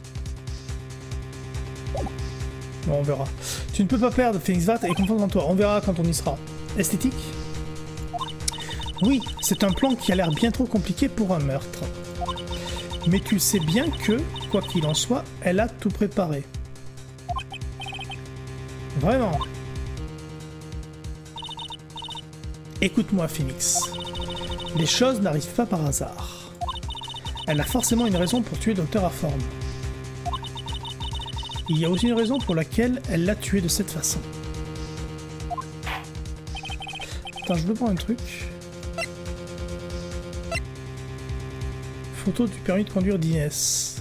Bon, on verra. Tu ne peux pas perdre, Phoenix Wright, et confiance en toi. On verra quand on y sera. Esthétique? Oui, c'est un plan qui a l'air bien trop compliqué pour un meurtre. Mais tu sais bien que, quoi qu'il en soit, elle a tout préparé. Vraiment. Écoute-moi, Phoenix. Les choses n'arrivent pas par hasard. Elle a forcément une raison pour tuer Dr. Aform. Il y a aussi une raison pour laquelle elle l'a tué de cette façon. Attends, je veux prendre un truc. Photo du permis de conduire d'Inès.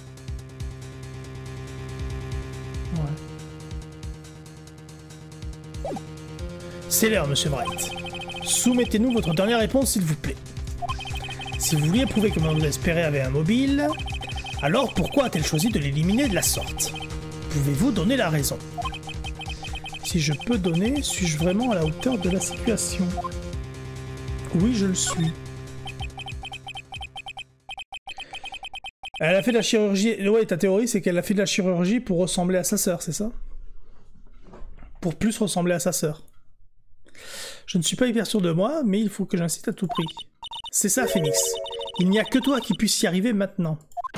Ouais. C'est l'heure, Monsieur Wright. Soumettez-nous votre dernière réponse, s'il vous plaît. Si vous vouliez prouver que Mademoiselle Sperry avait un mobile, alors pourquoi a-t-elle choisi de l'éliminer de la sorte? Pouvez-vous donner la raison? Si je peux donner, suis-je vraiment à la hauteur de la situation? Oui, je le suis. Elle a fait de la chirurgie... Ouais, ta théorie, c'est qu'elle a fait de la chirurgie pour ressembler à sa sœur, c'est ça? Pour plus ressembler à sa sœur. Je ne suis pas hyper sûr de moi, mais il faut que j'incite à tout prix. C'est ça, Phoenix. Il n'y a que toi qui puisse y arriver maintenant.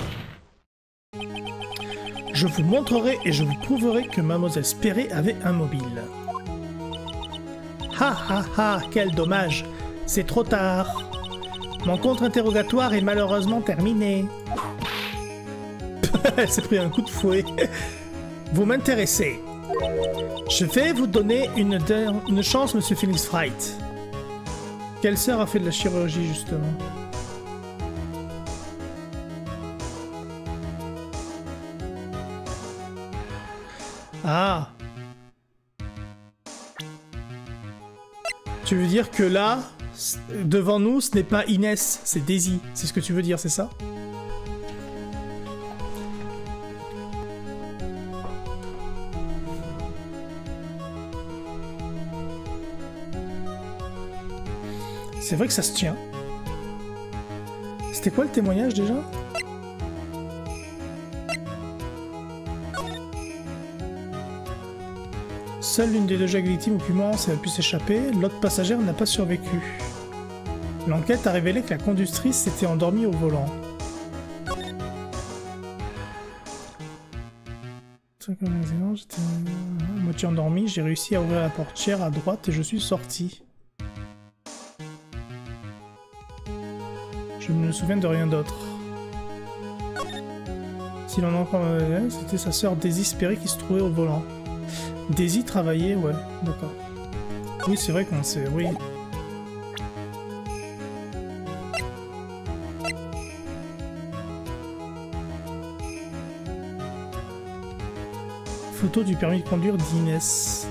Je vous montrerai et je vous prouverai que Mademoiselle Sperry avait un mobile. Ha ha ha, quel dommage. C'est trop tard. Mon contre-interrogatoire est malheureusement terminé. Elle s'est pris un coup de fouet. Vous m'intéressez. Je vais vous donner une chance, Monsieur Phoenix Wright. Quelle sœur a fait de la chirurgie, justement? Ah. Tu veux dire que là, devant nous, ce n'est pas Inès, c'est Daisy. C'est ce que tu veux dire, c'est ça? C'est vrai que ça se tient. C'était quoi le témoignage déjà? Seule l'une des deux jeunes victimes occupants a pu s'échapper, l'autre passagère n'a pas survécu. L'enquête a révélé que la conductrice s'était endormie au volant. J'étais à moitié endormi, j'ai réussi à ouvrir la portière à droite et je suis sorti. Je ne me souviens de rien d'autre. Si l'on en croit, c'était sa sœur Daisy Sperry qui se trouvait au volant. Daisy travaillait, ouais, d'accord. Oui, c'est vrai qu'on sait, oui. Photo du permis de conduire d'Inès.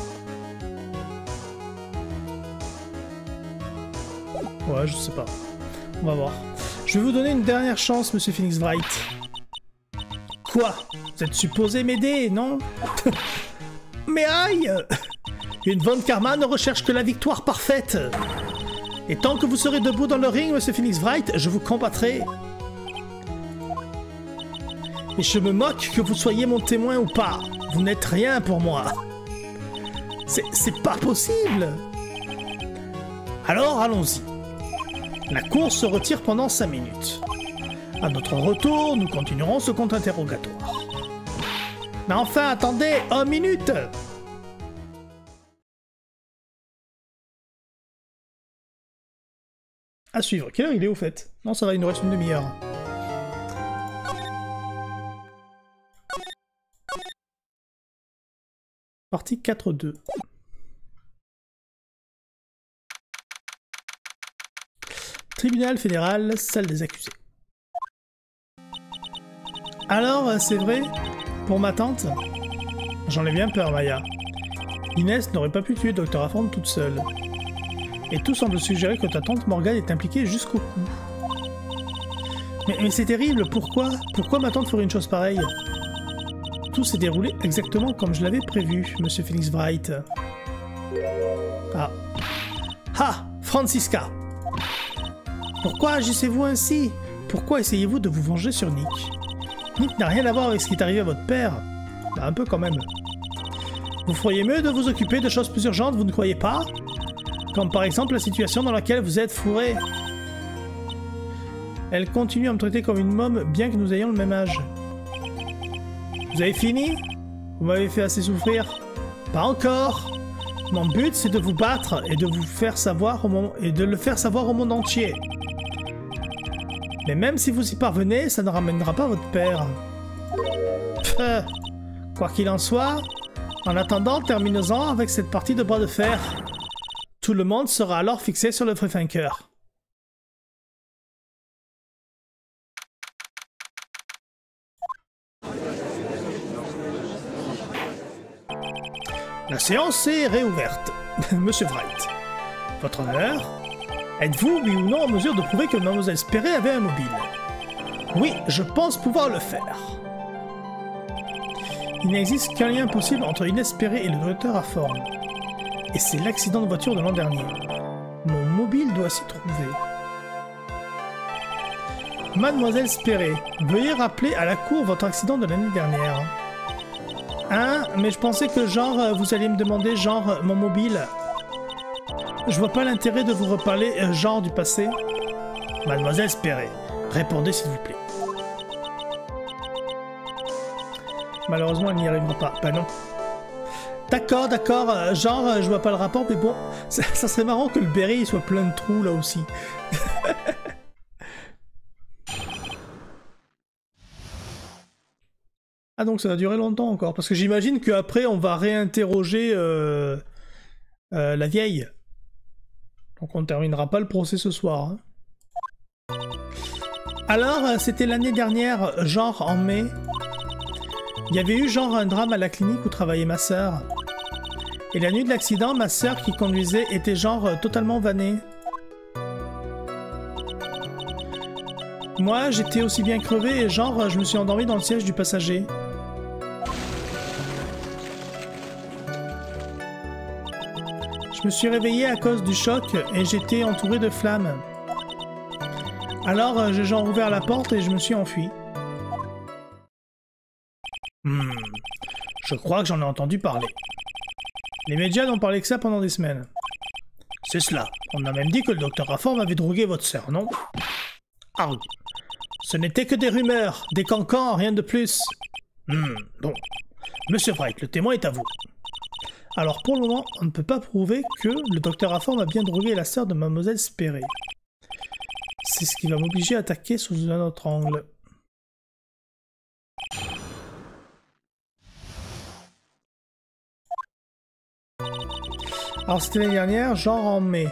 Ouais, je sais pas. On va voir. Je vais vous donner une dernière chance, Monsieur Phoenix Wright. Quoi? Vous êtes supposé m'aider, non? Mais aïe! Une Von Karma ne recherche que la victoire parfaite. Et tant que vous serez debout dans le ring, Monsieur Phoenix Wright, je vous combattrai. Et je me moque que vous soyez mon témoin ou pas. Vous n'êtes rien pour moi. C'est pas possible. Alors, allons-y. La course se retire pendant 5 minutes. À notre retour, nous continuerons ce contre-interrogatoire. Mais enfin, attendez, 1 minute! À suivre. Quelle heure il est au fait? Non, ça va, il nous reste une demi-heure. Partie 4-2. Tribunal fédéral, salle des accusés. Alors, c'est vrai? Pour ma tante? J'en ai bien peur, Maya. Inès n'aurait pas pu tuer Dr. Aform toute seule. Et tout semble suggérer que ta tante Morgane est impliquée jusqu'au cou. Mais c'est terrible, pourquoi? Pourquoi ma tante ferait une chose pareille? Tout s'est déroulé exactement comme je l'avais prévu, Monsieur Phoenix Wright. Ah. Ah, Franziska! Pourquoi agissez-vous ainsi? Pourquoi essayez-vous de vous venger sur Nick? Nick n'a rien à voir avec ce qui est arrivé à votre père. Bah, un peu quand même. Vous feriez mieux de vous occuper de choses plus urgentes, vous ne croyez pas? Comme par exemple la situation dans laquelle vous êtes fourré. Elle continue à me traiter comme une môme, bien que nous ayons le même âge. Vous avez fini? Vous m'avez fait assez souffrir? Pas encore! Mon but, c'est de vous battre et de vous faire savoir de le faire savoir au monde entier. Mais même si vous y parvenez, ça ne ramènera pas votre père. Pfff. Quoi qu'il en soit, en attendant, terminons-en avec cette partie de bras de fer. Tout le monde sera alors fixé sur le vrai vainqueur. La séance est réouverte. Monsieur Wright, votre honneur, êtes-vous, oui ou non, en mesure de prouver que Mademoiselle Spéré avait un mobile? Oui, je pense pouvoir le faire. Il n'existe qu'un lien possible entre Inès Spéré et le docteur à forme. Et c'est l'accident de voiture de l'an dernier. Mon mobile doit s'y trouver. Mademoiselle Spéré, veuillez rappeler à la cour votre accident de l'année dernière. Hein? Mais je pensais que genre, vous alliez me demander genre, mon mobile. Je vois pas l'intérêt de vous reparler genre du passé. Mademoiselle Spéré, répondez s'il vous plaît. Malheureusement, elle n'y arrivera pas. Bah non. D'accord, d'accord, genre, je vois pas le rapport, mais bon, ça serait marrant que le béret soit plein de trous là aussi. Ah donc ça va durer longtemps encore, parce que j'imagine qu'après on va réinterroger la vieille. Donc on ne terminera pas le procès ce soir. Hein. Alors, c'était l'année dernière, genre en mai. Il y avait eu genre un drame à la clinique où travaillait ma sœur. Et la nuit de l'accident, ma sœur qui conduisait était genre totalement vannée. Moi, j'étais aussi bien crevé et genre je me suis endormi dans le siège du passager. Je me suis réveillé à cause du choc et j'étais entouré de flammes. Alors j'ai genre ouvert la porte et je me suis enfui. Je crois que j'en ai entendu parler. Les médias n'ont parlé que ça pendant des semaines. C'est cela. On a même dit que le docteur Raform avait drogué votre sœur, non? Ah oui. Ce n'était que des rumeurs, des cancans, rien de plus. Bon. Monsieur Wright, le témoin est à vous. Alors pour le moment, on ne peut pas prouver que le docteur Raform a bien drogué la sœur de Mademoiselle Spéré. C'est ce qui va m'obliger à attaquer sous un autre angle. Alors c'était l'année dernière, genre en mai.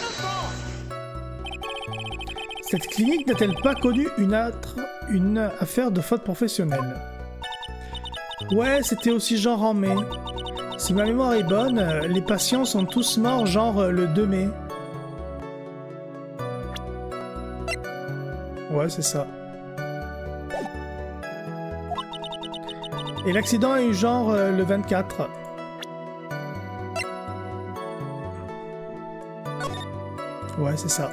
Cette clinique n'a-t-elle pas connu une affaire de faute professionnelle? Ouais, c'était aussi genre en mai. Si ma mémoire est bonne, les patients sont tous morts genre le 2 mai. Ouais, c'est ça. Et l'accident a eu genre le 24. Ouais, c'est ça.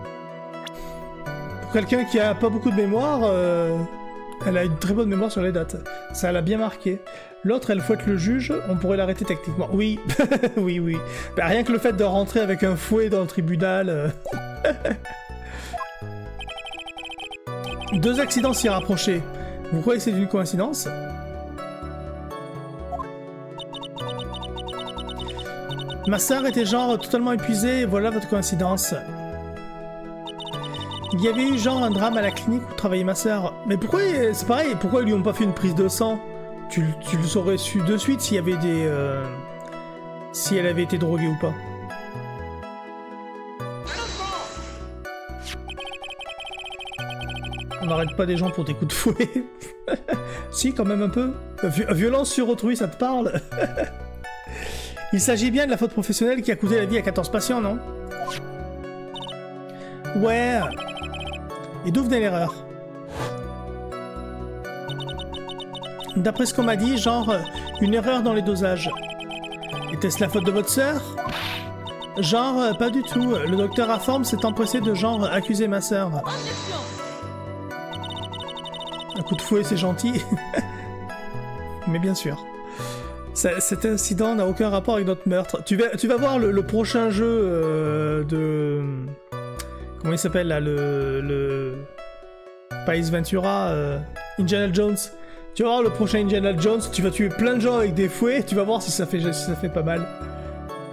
Pour quelqu'un qui a pas beaucoup de mémoire, elle a une très bonne mémoire sur les dates. Ça l'a bien marqué. L'autre, elle fouette le juge, on pourrait l'arrêter techniquement. Oui, oui, oui. Bah, rien que le fait de rentrer avec un fouet dans le tribunal... 2 accidents s'y rapprochaient. Vous croyez que c'est une coïncidence? Ma sœur était genre totalement épuisée et voilà votre coïncidence. Il y avait eu genre un drame à la clinique où travaillait ma sœur. Mais pourquoi, c'est pareil, pourquoi ils lui ont pas fait une prise de sang? Tu le saurais su de suite s'il y avait des... si elle avait été droguée ou pas. On n'arrête pas des gens pour des coups de fouet. Si, quand même un peu. Violence sur autrui, ça te parle? Il s'agit bien de la faute professionnelle qui a coûté la vie à 14 patients, non? Ouais. Et d'où venait l'erreur? D'après ce qu'on m'a dit, genre, une erreur dans les dosages. Était-ce la faute de votre sœur? Genre, pas du tout. Le docteur Raform s'est empressé de genre accuser ma sœur. Un coup de fouet, c'est gentil. Mais bien sûr. Cet incident n'a aucun rapport avec notre meurtre. Tu vas voir le prochain jeu de... Comment il s'appelle là, le... Pas Ace Ventura, Indiana Jones. Tu vas voir le prochain Indiana Jones, tu vas tuer plein de gens avec des fouets, tu vas voir si ça fait pas mal.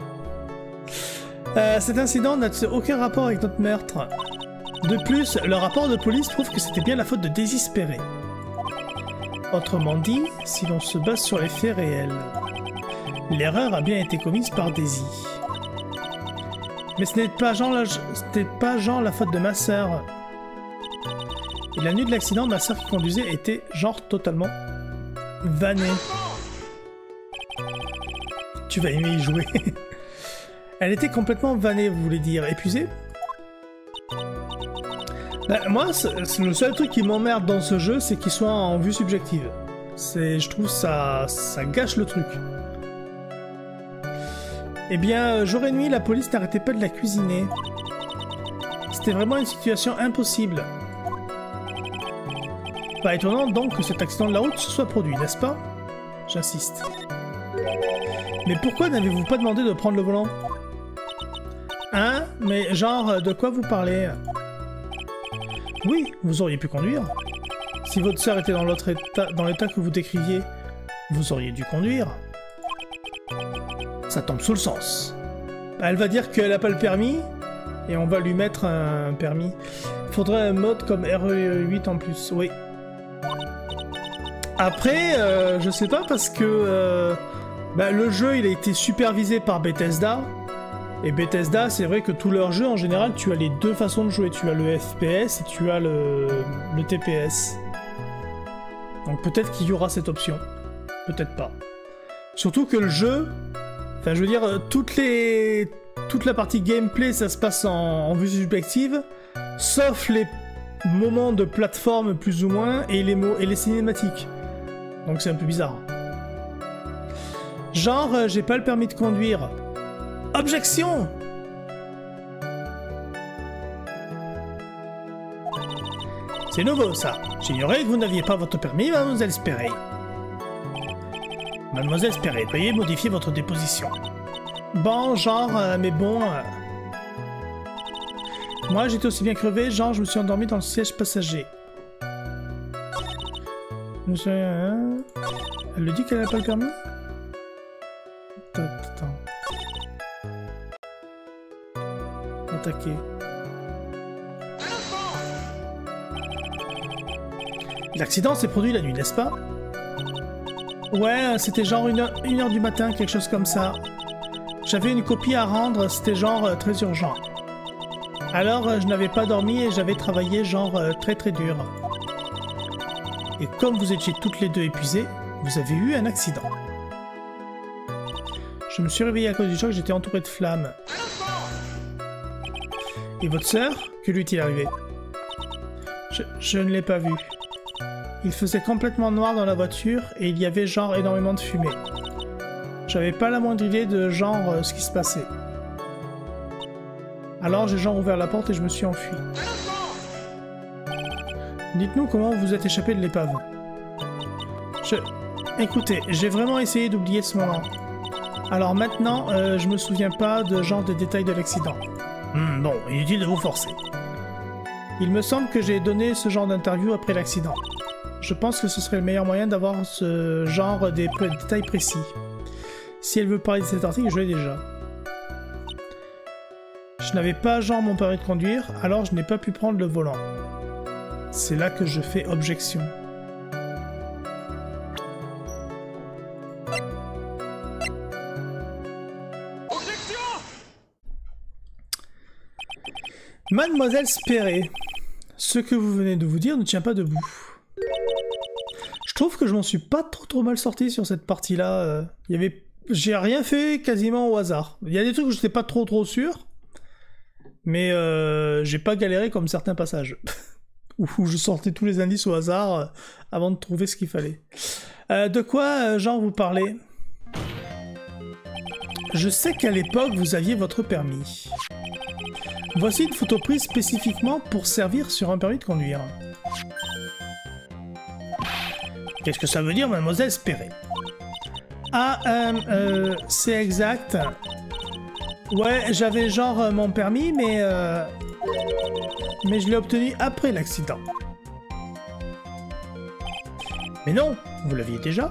Cet incident n'a aucun rapport avec notre meurtre. De plus, le rapport de police prouve que c'était bien la faute de Désespéré. Autrement dit, si l'on se base sur les faits réels, l'erreur a bien été commise par Daisy. Mais ce n'est pas genre la faute de ma sœur. Et la nuit de l'accident, ma sœur qui conduisait était genre totalement vannée. Tu vas aimer y jouer. Elle était complètement vannée, vous voulez dire. Épuisée? Ben, moi, le seul truc qui m'emmerde dans ce jeu, c'est qu'il soit en vue subjective. Je trouve ça gâche le truc. Eh bien, jour et nuit, la police n'arrêtait pas de la cuisiner. C'était vraiment une situation impossible. Pas étonnant donc que cet accident de la route se soit produit, n'est-ce pas? J'insiste. Mais pourquoi n'avez-vous pas demandé de prendre le volant? Hein? Mais genre, de quoi vous parlez? Oui, vous auriez pu conduire. Si votre sœur était dans l'état que vous décriviez, vous auriez dû conduire. Ça tombe sous le sens. Elle va dire qu'elle n'a pas le permis, et on va lui mettre un permis. Il faudrait un mode comme RE8 en plus, oui. Après, je sais pas parce que le jeu il a été supervisé par Bethesda. Et Bethesda, c'est vrai que tous leurs jeux, en général, tu as les deux façons de jouer. Tu as le FPS et tu as le TPS. Donc peut-être qu'il y aura cette option. Peut-être pas. Surtout que le jeu... Enfin, je veux dire, toute la partie gameplay, ça se passe en vue subjective, sauf les moments de plateforme plus ou moins, et les cinématiques. Donc c'est un peu bizarre. Genre, j'ai pas le permis de conduire. Objection! C'est nouveau, ça. J'ignorais que vous n'aviez pas votre permis, mademoiselle Spéré. Mademoiselle Spéré, veuillez modifier votre déposition. Bon, genre, mais bon... Moi, j'étais aussi bien crevé, genre, je me suis endormi dans le siège passager. Elle le dit qu'elle n'a pas le permis? Attends. Attaquer. L'accident s'est produit la nuit, n'est-ce pas? Ouais, c'était genre 1h du matin, quelque chose comme ça. J'avais une copie à rendre, c'était genre très urgent. Alors, je n'avais pas dormi et j'avais travaillé genre très dur. Et comme vous étiez toutes les deux épuisées, vous avez eu un accident. Je me suis réveillé à cause du choc, j'étais entouré de flammes. Et votre sœur? Que lui est-il arrivé? Je ne l'ai pas vu. Il faisait complètement noir dans la voiture et il y avait genre énormément de fumée. J'avais pas la moindre idée de genre ce qui se passait. Alors j'ai genre ouvert la porte et je me suis enfui. Dites-nous comment vous êtes échappé de l'épave. Écoutez, j'ai vraiment essayé d'oublier ce moment. Alors maintenant, je me souviens pas de genre de détails de l'accident. Bon, inutile de vous forcer. Il me semble que j'ai donné ce genre d'interview après l'accident. Je pense que ce serait le meilleur moyen d'avoir ce genre de détails précis. Si elle veut parler de cet article, je l'ai déjà. Je n'avais pas genre mon permis de conduire, alors je n'ai pas pu prendre le volant. C'est là que je fais objection. Mademoiselle Spéré, ce que vous venez de vous dire ne tient pas debout. Je trouve que je m'en suis pas trop mal sorti sur cette partie-là. J'ai rien fait quasiment au hasard. Il y a des trucs où j'étais pas trop sûr, mais j'ai pas galéré comme certains passages où je sortais tous les indices au hasard avant de trouver ce qu'il fallait. De quoi, genre, vous parlez? Je sais qu'à l'époque, vous aviez votre permis. Voici une photo prise spécifiquement pour servir sur un permis de conduire. Qu'est-ce que ça veut dire, mademoiselle Spéré? Ah, c'est exact. Ouais, j'avais genre mon permis, mais je l'ai obtenu après l'accident. Mais non, vous l'aviez déjà.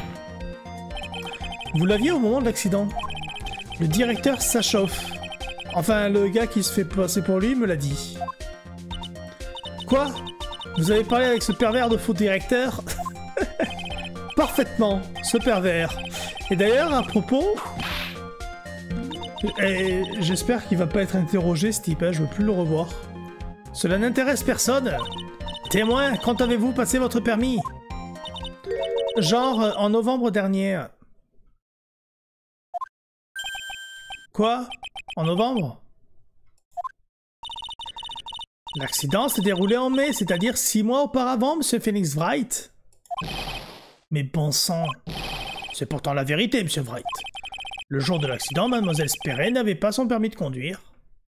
Vous l'aviez au moment de l'accident. Le directeur s'achauffe. Enfin, le gars qui se fait passer pour lui me l'a dit. Quoi? Vous avez parlé avec ce pervers de faux directeur? Parfaitement, ce pervers. Et d'ailleurs, à propos... J'espère qu'il va pas être interrogé, ce type, hein, je veux plus le revoir. Cela n'intéresse personne. Témoin, quand avez-vous passé votre permis? Genre, en novembre dernier. Quoi? En novembre? L'accident s'est déroulé en mai, c'est-à-dire 6 mois auparavant, monsieur Phoenix Wright. Mais bon sang, c'est pourtant la vérité, monsieur Wright. Le jour de l'accident, mademoiselle Sperry n'avait pas son permis de conduire.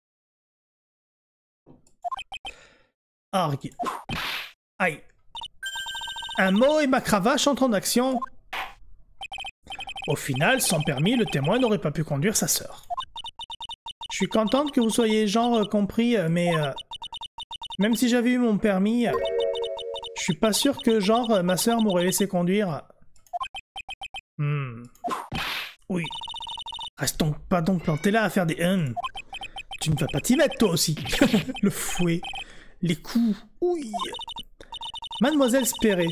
Argue. Aïe. Un mot et ma cravache entrent en action. Au final, sans permis, le témoin n'aurait pas pu conduire sa sœur. Je suis contente que vous soyez genre compris, mais... même si j'avais eu mon permis, je suis pas sûr que genre ma sœur m'aurait laissé conduire. Oui. Restons pas donc plantés là à faire des Tu ne vas pas t'y mettre toi aussi. Le fouet. Les coups. Oui. Mademoiselle Sperry.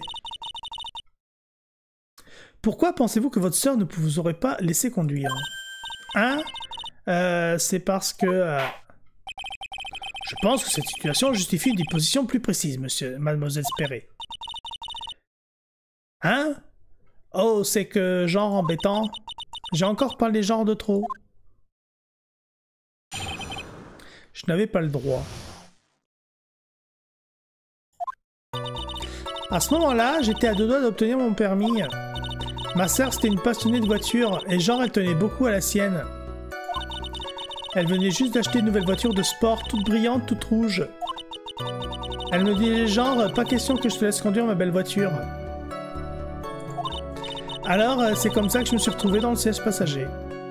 Pourquoi pensez-vous que votre sœur ne vous aurait pas laissé conduire? Hein? C'est parce que... Je pense que cette situation justifie une disposition plus précise, mademoiselle Sperry. Hein? Oh, c'est que genre embêtant. J'ai encore parlé genre de trop. Je n'avais pas le droit. À ce moment-là, j'étais à 2 doigts d'obtenir mon permis. Ma sœur, c'était une passionnée de voitures, et genre elle tenait beaucoup à la sienne. Elle venait juste d'acheter une nouvelle voiture de sport, toute brillante, toute rouge. Elle me disait genre, pas question que je te laisse conduire ma belle voiture. Alors, c'est comme ça que je me suis retrouvé dans le siège passager.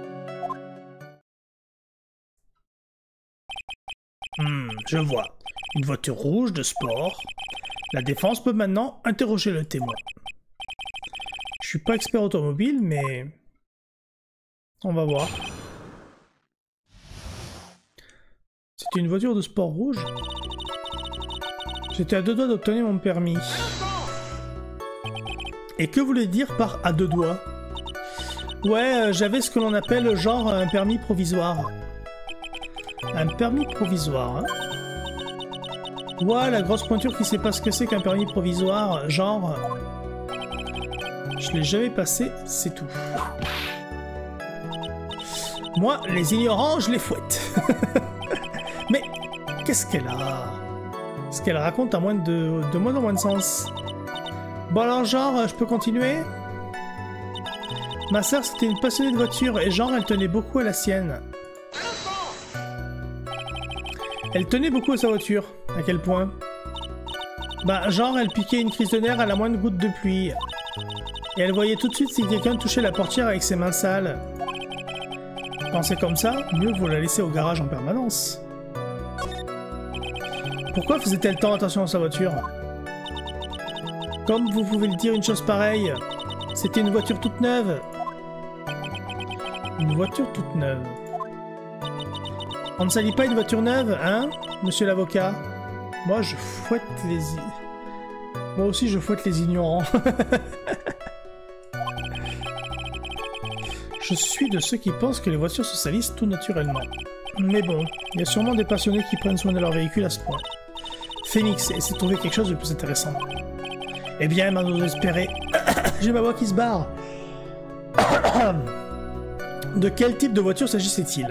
Je vois. Une voiture rouge de sport. La défense peut maintenant interroger le témoin. Je suis pas expert automobile, mais... on va voir. C'était une voiture de sport rouge. J'étais à 2 doigts d'obtenir mon permis. Et que voulait dire par à 2 doigts? Ouais, j'avais ce que l'on appelle genre un permis provisoire. Un permis provisoire, hein? Ouais, la grosse pointure qui sait pas ce que c'est qu'un permis provisoire, genre... Je l'ai jamais passé, c'est tout. Moi, les ignorants, je les fouette. Mais qu'est-ce qu'elle a? Ce qu'elle raconte a moins de moins en moins de sens. Bon alors genre, je peux continuer? Ma sœur c'était une passionnée de voiture et genre elle tenait beaucoup à la sienne. Elle tenait beaucoup à sa voiture. À quel point? Bah genre elle piquait une crise de nerfs à la moindre goutte de pluie. Et elle voyait tout de suite si quelqu'un touchait la portière avec ses mains sales. Quand c'est comme ça, mieux vaut la laisser au garage en permanence. Pourquoi faisait-elle tant attention à sa voiture? Comme vous pouvez le dire une chose pareille, c'était une voiture toute neuve. Une voiture toute neuve. On ne salit pas une voiture neuve, hein, monsieur l'avocat? Moi, je fouette les... Moi aussi, je fouette les ignorants. Je suis de ceux qui pensent que les voitures se salissent tout naturellement. Mais bon, il y a sûrement des passionnés qui prennent soin de leur véhicule à ce point. Phoenix essaie de trouver quelque chose de plus intéressant. Eh bien, mademoiselle Sperry, j'ai ma voix qui se barre. De quel type de voiture s'agissait-il?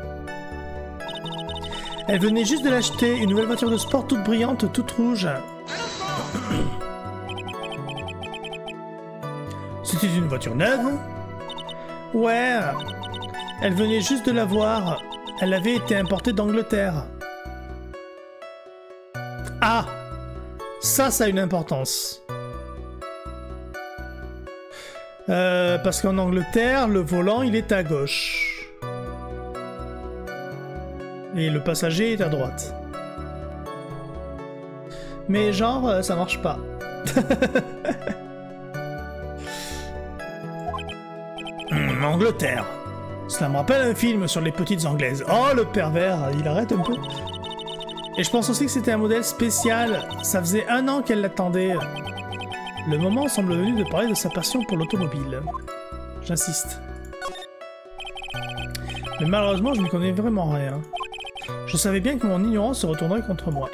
Elle venait juste de l'acheter, une nouvelle voiture de sport toute brillante, toute rouge. C'était une voiture neuve? Ouais, elle venait juste de la voir. Elle avait été importée d'Angleterre. Ah! Ça a une importance. Parce qu'en Angleterre, le volant, il est à gauche. Et le passager est à droite. Mais genre, ça marche pas. Angleterre. Cela me rappelle un film sur les petites anglaises. Oh, le pervers, il arrête un peu. Et je pense aussi que c'était un modèle spécial. Ça faisait 1 an qu'elle l'attendait. Le moment semble venu de parler de sa passion pour l'automobile. J'insiste. Mais malheureusement, je n'y connais vraiment rien. Je savais bien que mon ignorance se retournerait contre moi.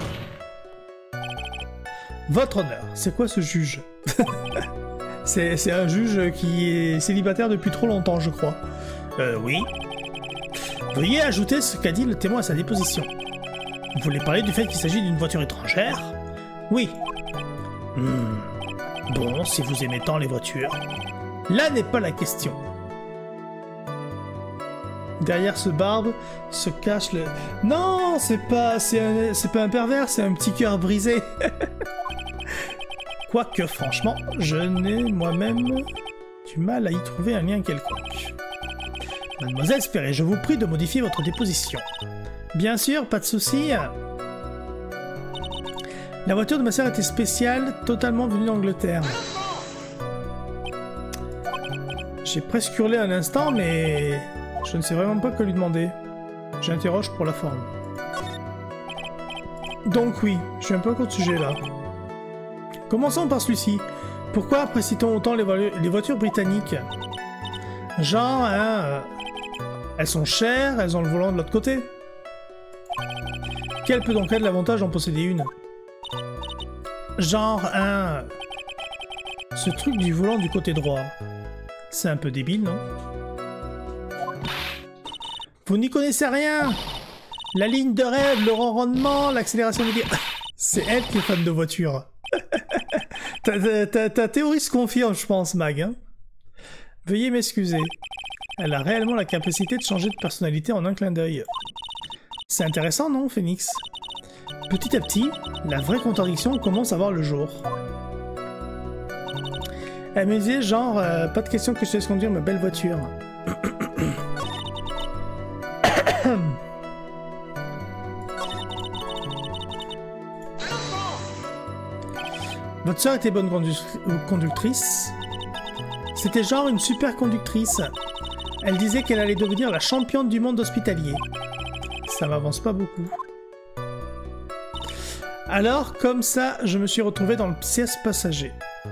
Votre honneur, c'est quoi ce juge? C'est un juge qui est célibataire depuis trop longtemps, je crois. Oui. Veuillez ajouter ce qu'a dit le témoin à sa déposition. Vous voulez parler du fait qu'il s'agit d'une voiture étrangère? Oui. Bon, si vous aimez tant les voitures. Là n'est pas la question. Derrière ce barbe se cache le... Non, c'est pas un pervers, c'est un petit cœur brisé. Quoique, franchement, je n'ai moi-même du mal à y trouver un lien quelconque. Mademoiselle Sperry, je vous prie de modifier votre déposition. Bien sûr, pas de souci. La voiture de ma sœur était spéciale, totalement venue d'Angleterre. J'ai presque hurlé un instant, mais je ne sais vraiment pas quoi lui demander. J'interroge pour la forme. Donc oui, je suis un peu à court de sujet là. Commençons par celui-ci. Pourquoi apprécie-t-on autant les voitures britanniques? Genre, hein, elles sont chères, elles ont le volant de l'autre côté. Quel peut donc être l'avantage d'en posséder une? Genre, hein, ce truc du volant du côté droit. C'est un peu débile, non? Vous n'y connaissez rien! La ligne de rêve, le ronronnement, l'accélération des... C'est elle qui est fan de voiture. Ta théorie se confirme, je pense, Mag. Hein. Veuillez m'excuser. Elle a réellement la capacité de changer de personnalité en un clin d'œil. C'est intéressant, non, Phoenix? Petit à petit, la vraie contradiction commence à voir le jour. Elle me disait genre, pas de question que je te laisse conduire ma belle voiture. Votre sœur était bonne conductrice. C'était genre une super conductrice. Elle disait qu'elle allait devenir la championne du monde hospitalier. Ça m'avance pas beaucoup. Alors, comme ça, je me suis retrouvé dans le siège passager.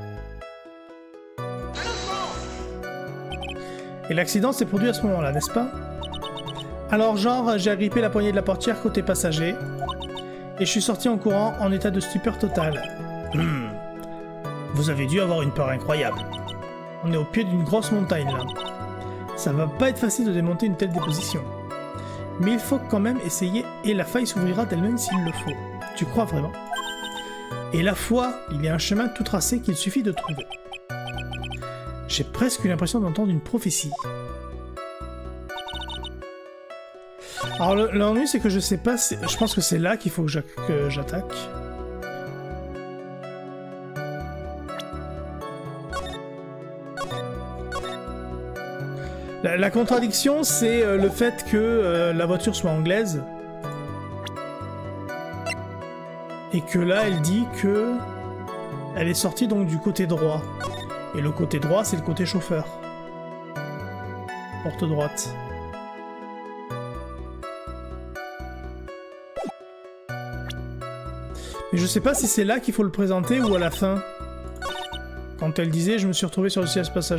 Et l'accident s'est produit à ce moment-là, n'est-ce pas? Alors genre, j'ai agrippé la poignée de la portière côté passager, et je suis sorti en courant en état de stupeur totale. Vous avez dû avoir une peur incroyable. On est au pied d'une grosse montagne là. Ça va pas être facile de démonter une telle déposition. Mais il faut quand même essayer, et la faille s'ouvrira d'elle-même s'il le faut. Tu crois vraiment? Et la foi, il y a un chemin tout tracé qu'il suffit de trouver. J'ai presque eu l'impression d'entendre une prophétie. Alors l'ennui c'est que je sais pas, je pense que c'est là qu'il faut que j'attaque. La contradiction c'est le fait que la voiture soit anglaise. Et que là elle dit que elle est sortie donc du côté droit. Et le côté droit, c'est le côté chauffeur. Porte droite. Mais je sais pas si c'est là qu'il faut le présenter ou à la fin. Quand elle disait « Je me suis retrouvé sur le siège passager ».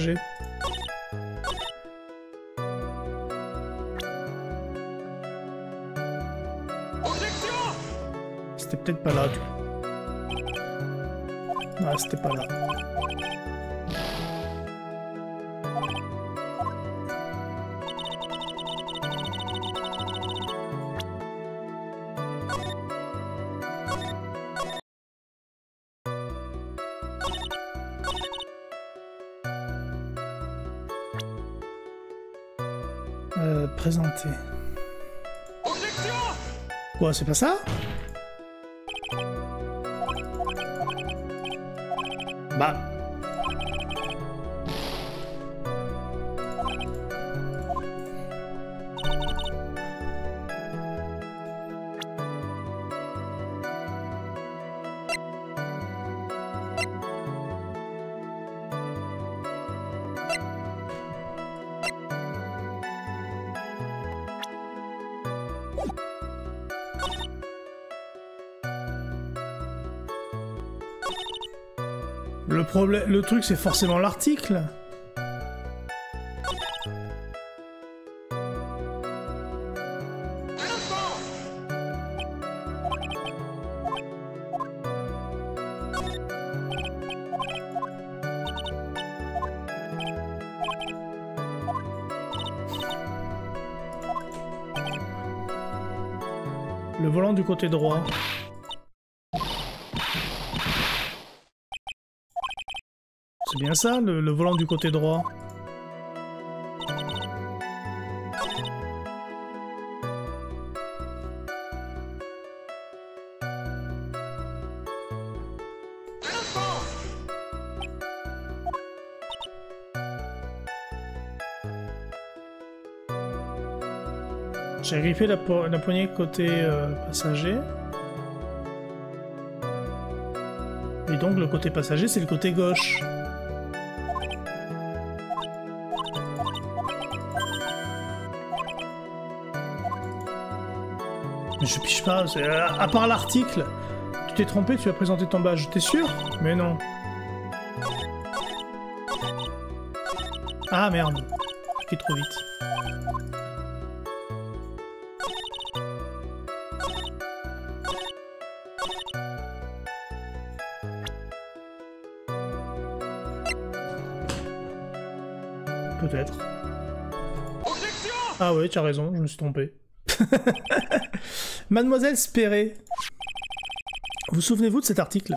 C'était peut-être pas là, du coup. Ah, c'était pas là. Présenter. Quoi, c'est pas ça? Bah. Le problème, le truc, c'est forcément l'article. Le volant du côté droit. C'est bien ça, le volant du côté droit. J'ai grippé la poignée côté passager. Et donc le côté passager, c'est le côté gauche. Mais je piche pas, à part l'article. Tu t'es trompé, tu as présenté ton badge, t'es sûr? Mais non. Ah merde, j'ai cliqué trop vite. Peut-être. Ah ouais, tu as raison, je me suis trompé. Mademoiselle Spéré. Vous souvenez-vous de cet article?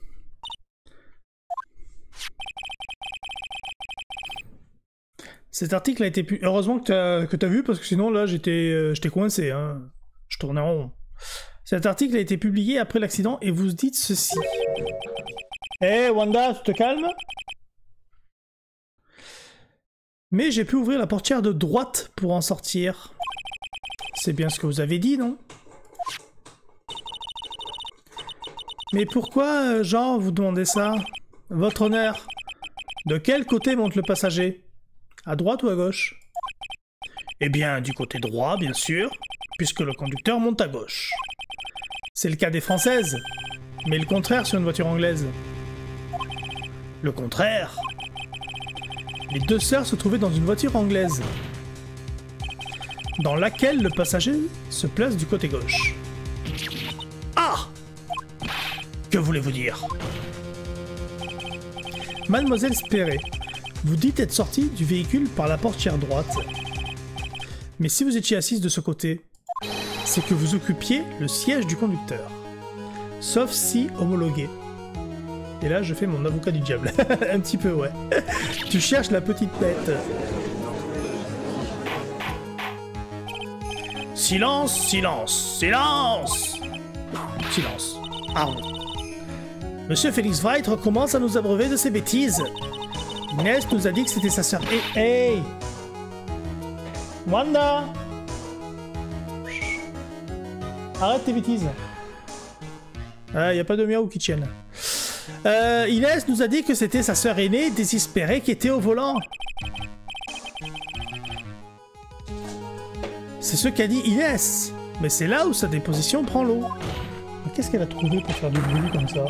Cet article a été... Heureusement que t'as vu, parce que sinon là j'étais coincé, hein. Je tournais en rond. Cet article a été publié après l'accident et vous dites ceci. Eh Wanda, tu te calmes? Mais j'ai pu ouvrir la portière de droite pour en sortir. C'est bien ce que vous avez dit, non? Mais pourquoi, genre, vous demandez ça? Votre honneur. De quel côté monte le passager? À droite ou à gauche? Eh bien, du côté droit, bien sûr, puisque le conducteur monte à gauche. C'est le cas des Françaises, mais le contraire sur une voiture anglaise. Le contraire? Les deux sœurs se trouvaient dans une voiture anglaise, dans laquelle le passager se place du côté gauche. Ah! Que voulez-vous dire? Mademoiselle Spéré, vous dites être sortie du véhicule par la portière droite. Mais si vous étiez assise de ce côté, c'est que vous occupiez le siège du conducteur. Sauf si homologué. Et là, je fais mon avocat du diable. Un petit peu, ouais. Tu cherches la petite bête. Silence, silence, silence! Silence. Ah oui. Monsieur Félix Wright recommence à nous abreuver de ses bêtises. Inès nous a dit que c'était sa sœur. Hey! Wanda! Arrête tes bêtises. Ah, y a pas de miaou qui tienne. Inès nous a dit que c'était sa sœur aînée, désespérée, qui était au volant. C'est ce qu'a dit Inès. Mais c'est là où sa déposition prend l'eau. Mais qu'est-ce qu'elle a trouvé pour faire du bruit comme ça?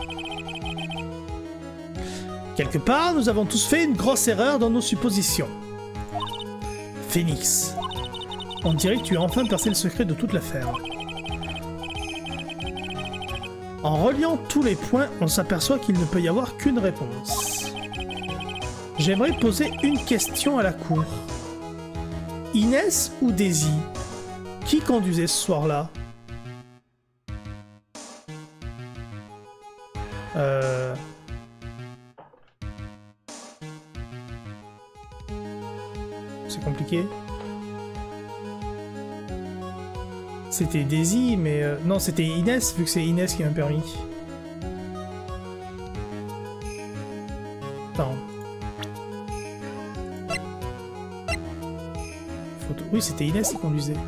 Quelque part, nous avons tous fait une grosse erreur dans nos suppositions. Phoenix, on dirait que tu as enfin percé le secret de toute l'affaire. En reliant tous les points, on s'aperçoit qu'il ne peut y avoir qu'une réponse. J'aimerais poser une question à la cour. Inès ou Daisy? Qui conduisait ce soir-là? C'est compliqué. C'était Daisy, mais... non, c'était Inès, vu que c'est Inès qui m'a permis. Attends. Oui, c'était Inès qui conduisait.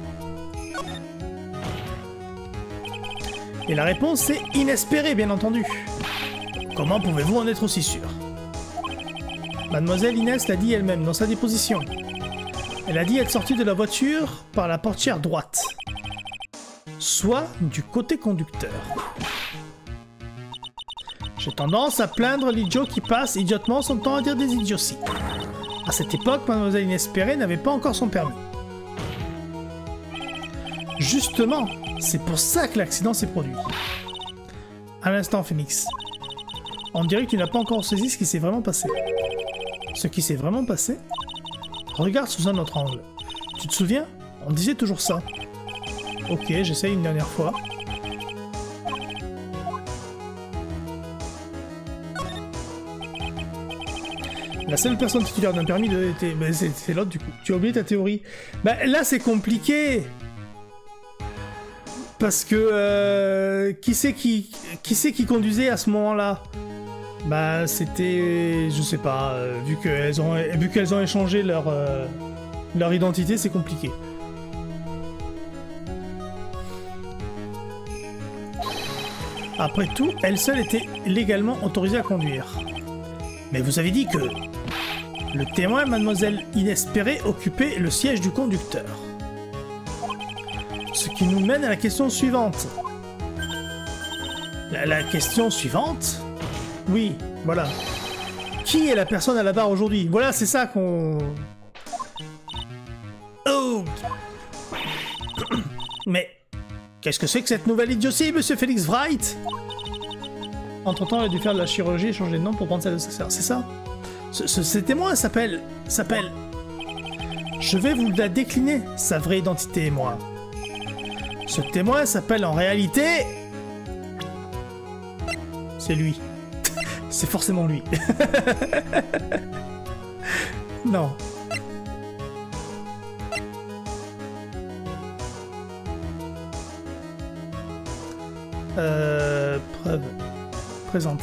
Et la réponse, c'est inespéré, bien entendu. Comment pouvez-vous en être aussi sûr? Mademoiselle Inès l'a dit elle-même dans sa déposition. Elle a dit être sortie de la voiture par la portière droite. Soit du côté conducteur. J'ai tendance à plaindre l'idiot qui passe idiotement son temps à dire des idioties. À cette époque, Mademoiselle Inespérée n'avait pas encore son permis. Justement, c'est pour ça que l'accident s'est produit. À l'instant, Phoenix. On dirait que tu n'as pas encore saisi ce qui s'est vraiment passé. Ce qui s'est vraiment passé? Regarde sous un autre angle. Tu te souviens? On disait toujours ça. Ok, j'essaye une dernière fois. La seule personne titulaire d'un permis était... Ben, c'est l'autre du coup. Tu as oublié ta théorie. Ben, là, c'est compliqué. Parce que... qui c'est qui conduisait à ce moment-là? Bah, c'était... Je sais pas. Vu qu'elles ont échangé leur identité, c'est compliqué. Après tout, elle seule était légalement autorisée à conduire. Mais vous avez dit que... Le témoin, Mademoiselle Inespérée, occupait le siège du conducteur. Ce qui nous mène à la question suivante. La question suivante? Oui, voilà. Qui est la personne à la barre aujourd'hui? Voilà, c'est ça qu'on... Oh! Mais... Qu'est-ce que c'est que cette nouvelle idiotie, Monsieur Felix Wright? Entre-temps, il a dû faire de la chirurgie et changer de nom pour prendre celle de sa sœur, c'est ça? Ce témoin s'appelle... Je vais vous la décliner, sa vraie identité, moi. Ce témoin s'appelle en réalité... C'est lui. C'est forcément lui. Non. Preuve. Présenter.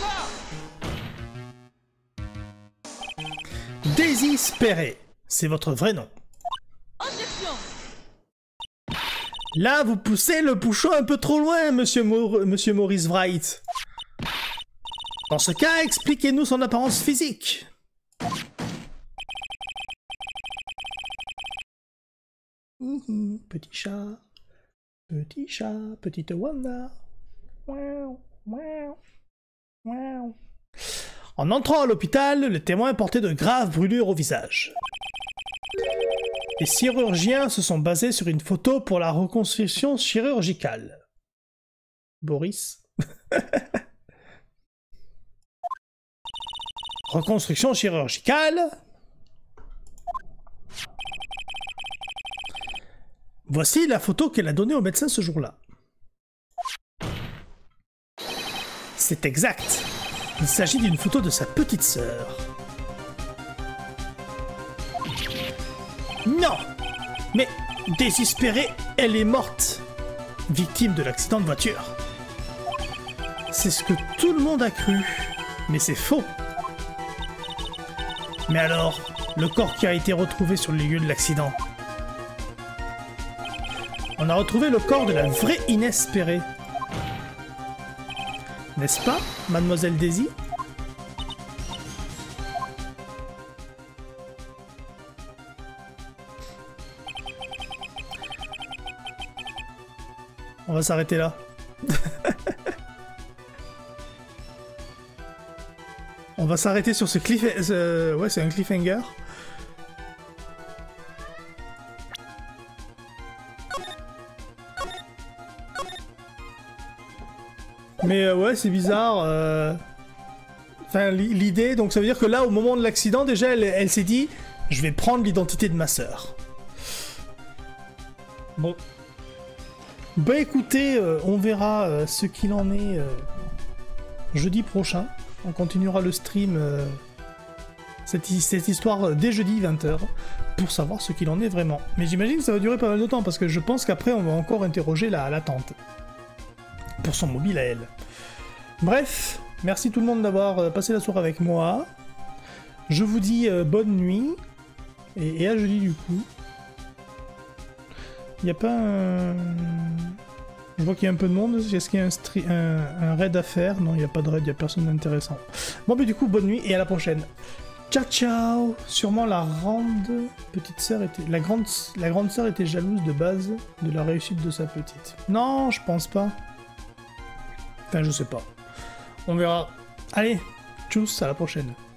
Daisy Sperry, c'est votre vrai nom. Là, vous poussez le bouchon un peu trop loin, Monsieur Maurice Wright. Dans ce cas, expliquez-nous son apparence physique. Petit chat, petite Wanda. En entrant à l'hôpital, le témoin portait de graves brûlures au visage. Les chirurgiens se sont basés sur une photo pour la reconstruction chirurgicale. Boris. Reconstruction chirurgicale. Voici la photo qu'elle a donnée au médecin ce jour-là. C'est exact. Il s'agit d'une photo de sa petite sœur. Non! Mais, désespérée, elle est morte. Victime de l'accident de voiture. C'est ce que tout le monde a cru. Mais c'est faux. Mais alors, le corps qui a été retrouvé sur les lieux de l'accident. On a retrouvé le corps de la vraie Inespérée. N'est-ce pas, Mademoiselle Daisy? On va s'arrêter là. On va s'arrêter sur ce cliffhanger. Ouais, c'est un cliffhanger. Mais ouais, c'est bizarre. Enfin, l'idée, donc ça veut dire que là, au moment de l'accident, déjà, elle s'est dit, je vais prendre l'identité de ma sœur. Bon. Bah écoutez, on verra ce qu'il en est jeudi prochain. On continuera le stream, cette histoire dès jeudi 20h, pour savoir ce qu'il en est vraiment. Mais j'imagine que ça va durer pas mal de temps, parce que je pense qu'après, on va encore interroger la tante. Pour son mobile à elle. Bref, merci tout le monde d'avoir passé la soirée avec moi. Je vous dis bonne nuit, et à jeudi du coup. Il n'y a pas un... Je vois qu'il y a un peu de monde. Est-ce qu'il y a un raid à faire? Non, il n'y a pas de raid, il n'y a personne d'intéressant. Bon, mais du coup, bonne nuit et à la prochaine. Ciao, ciao. Sûrement la grande petite sœur était... La grande sœur était jalouse de base de la réussite de sa petite. Non, je pense pas. Enfin, je sais pas. On verra. Allez, tchuss, à la prochaine.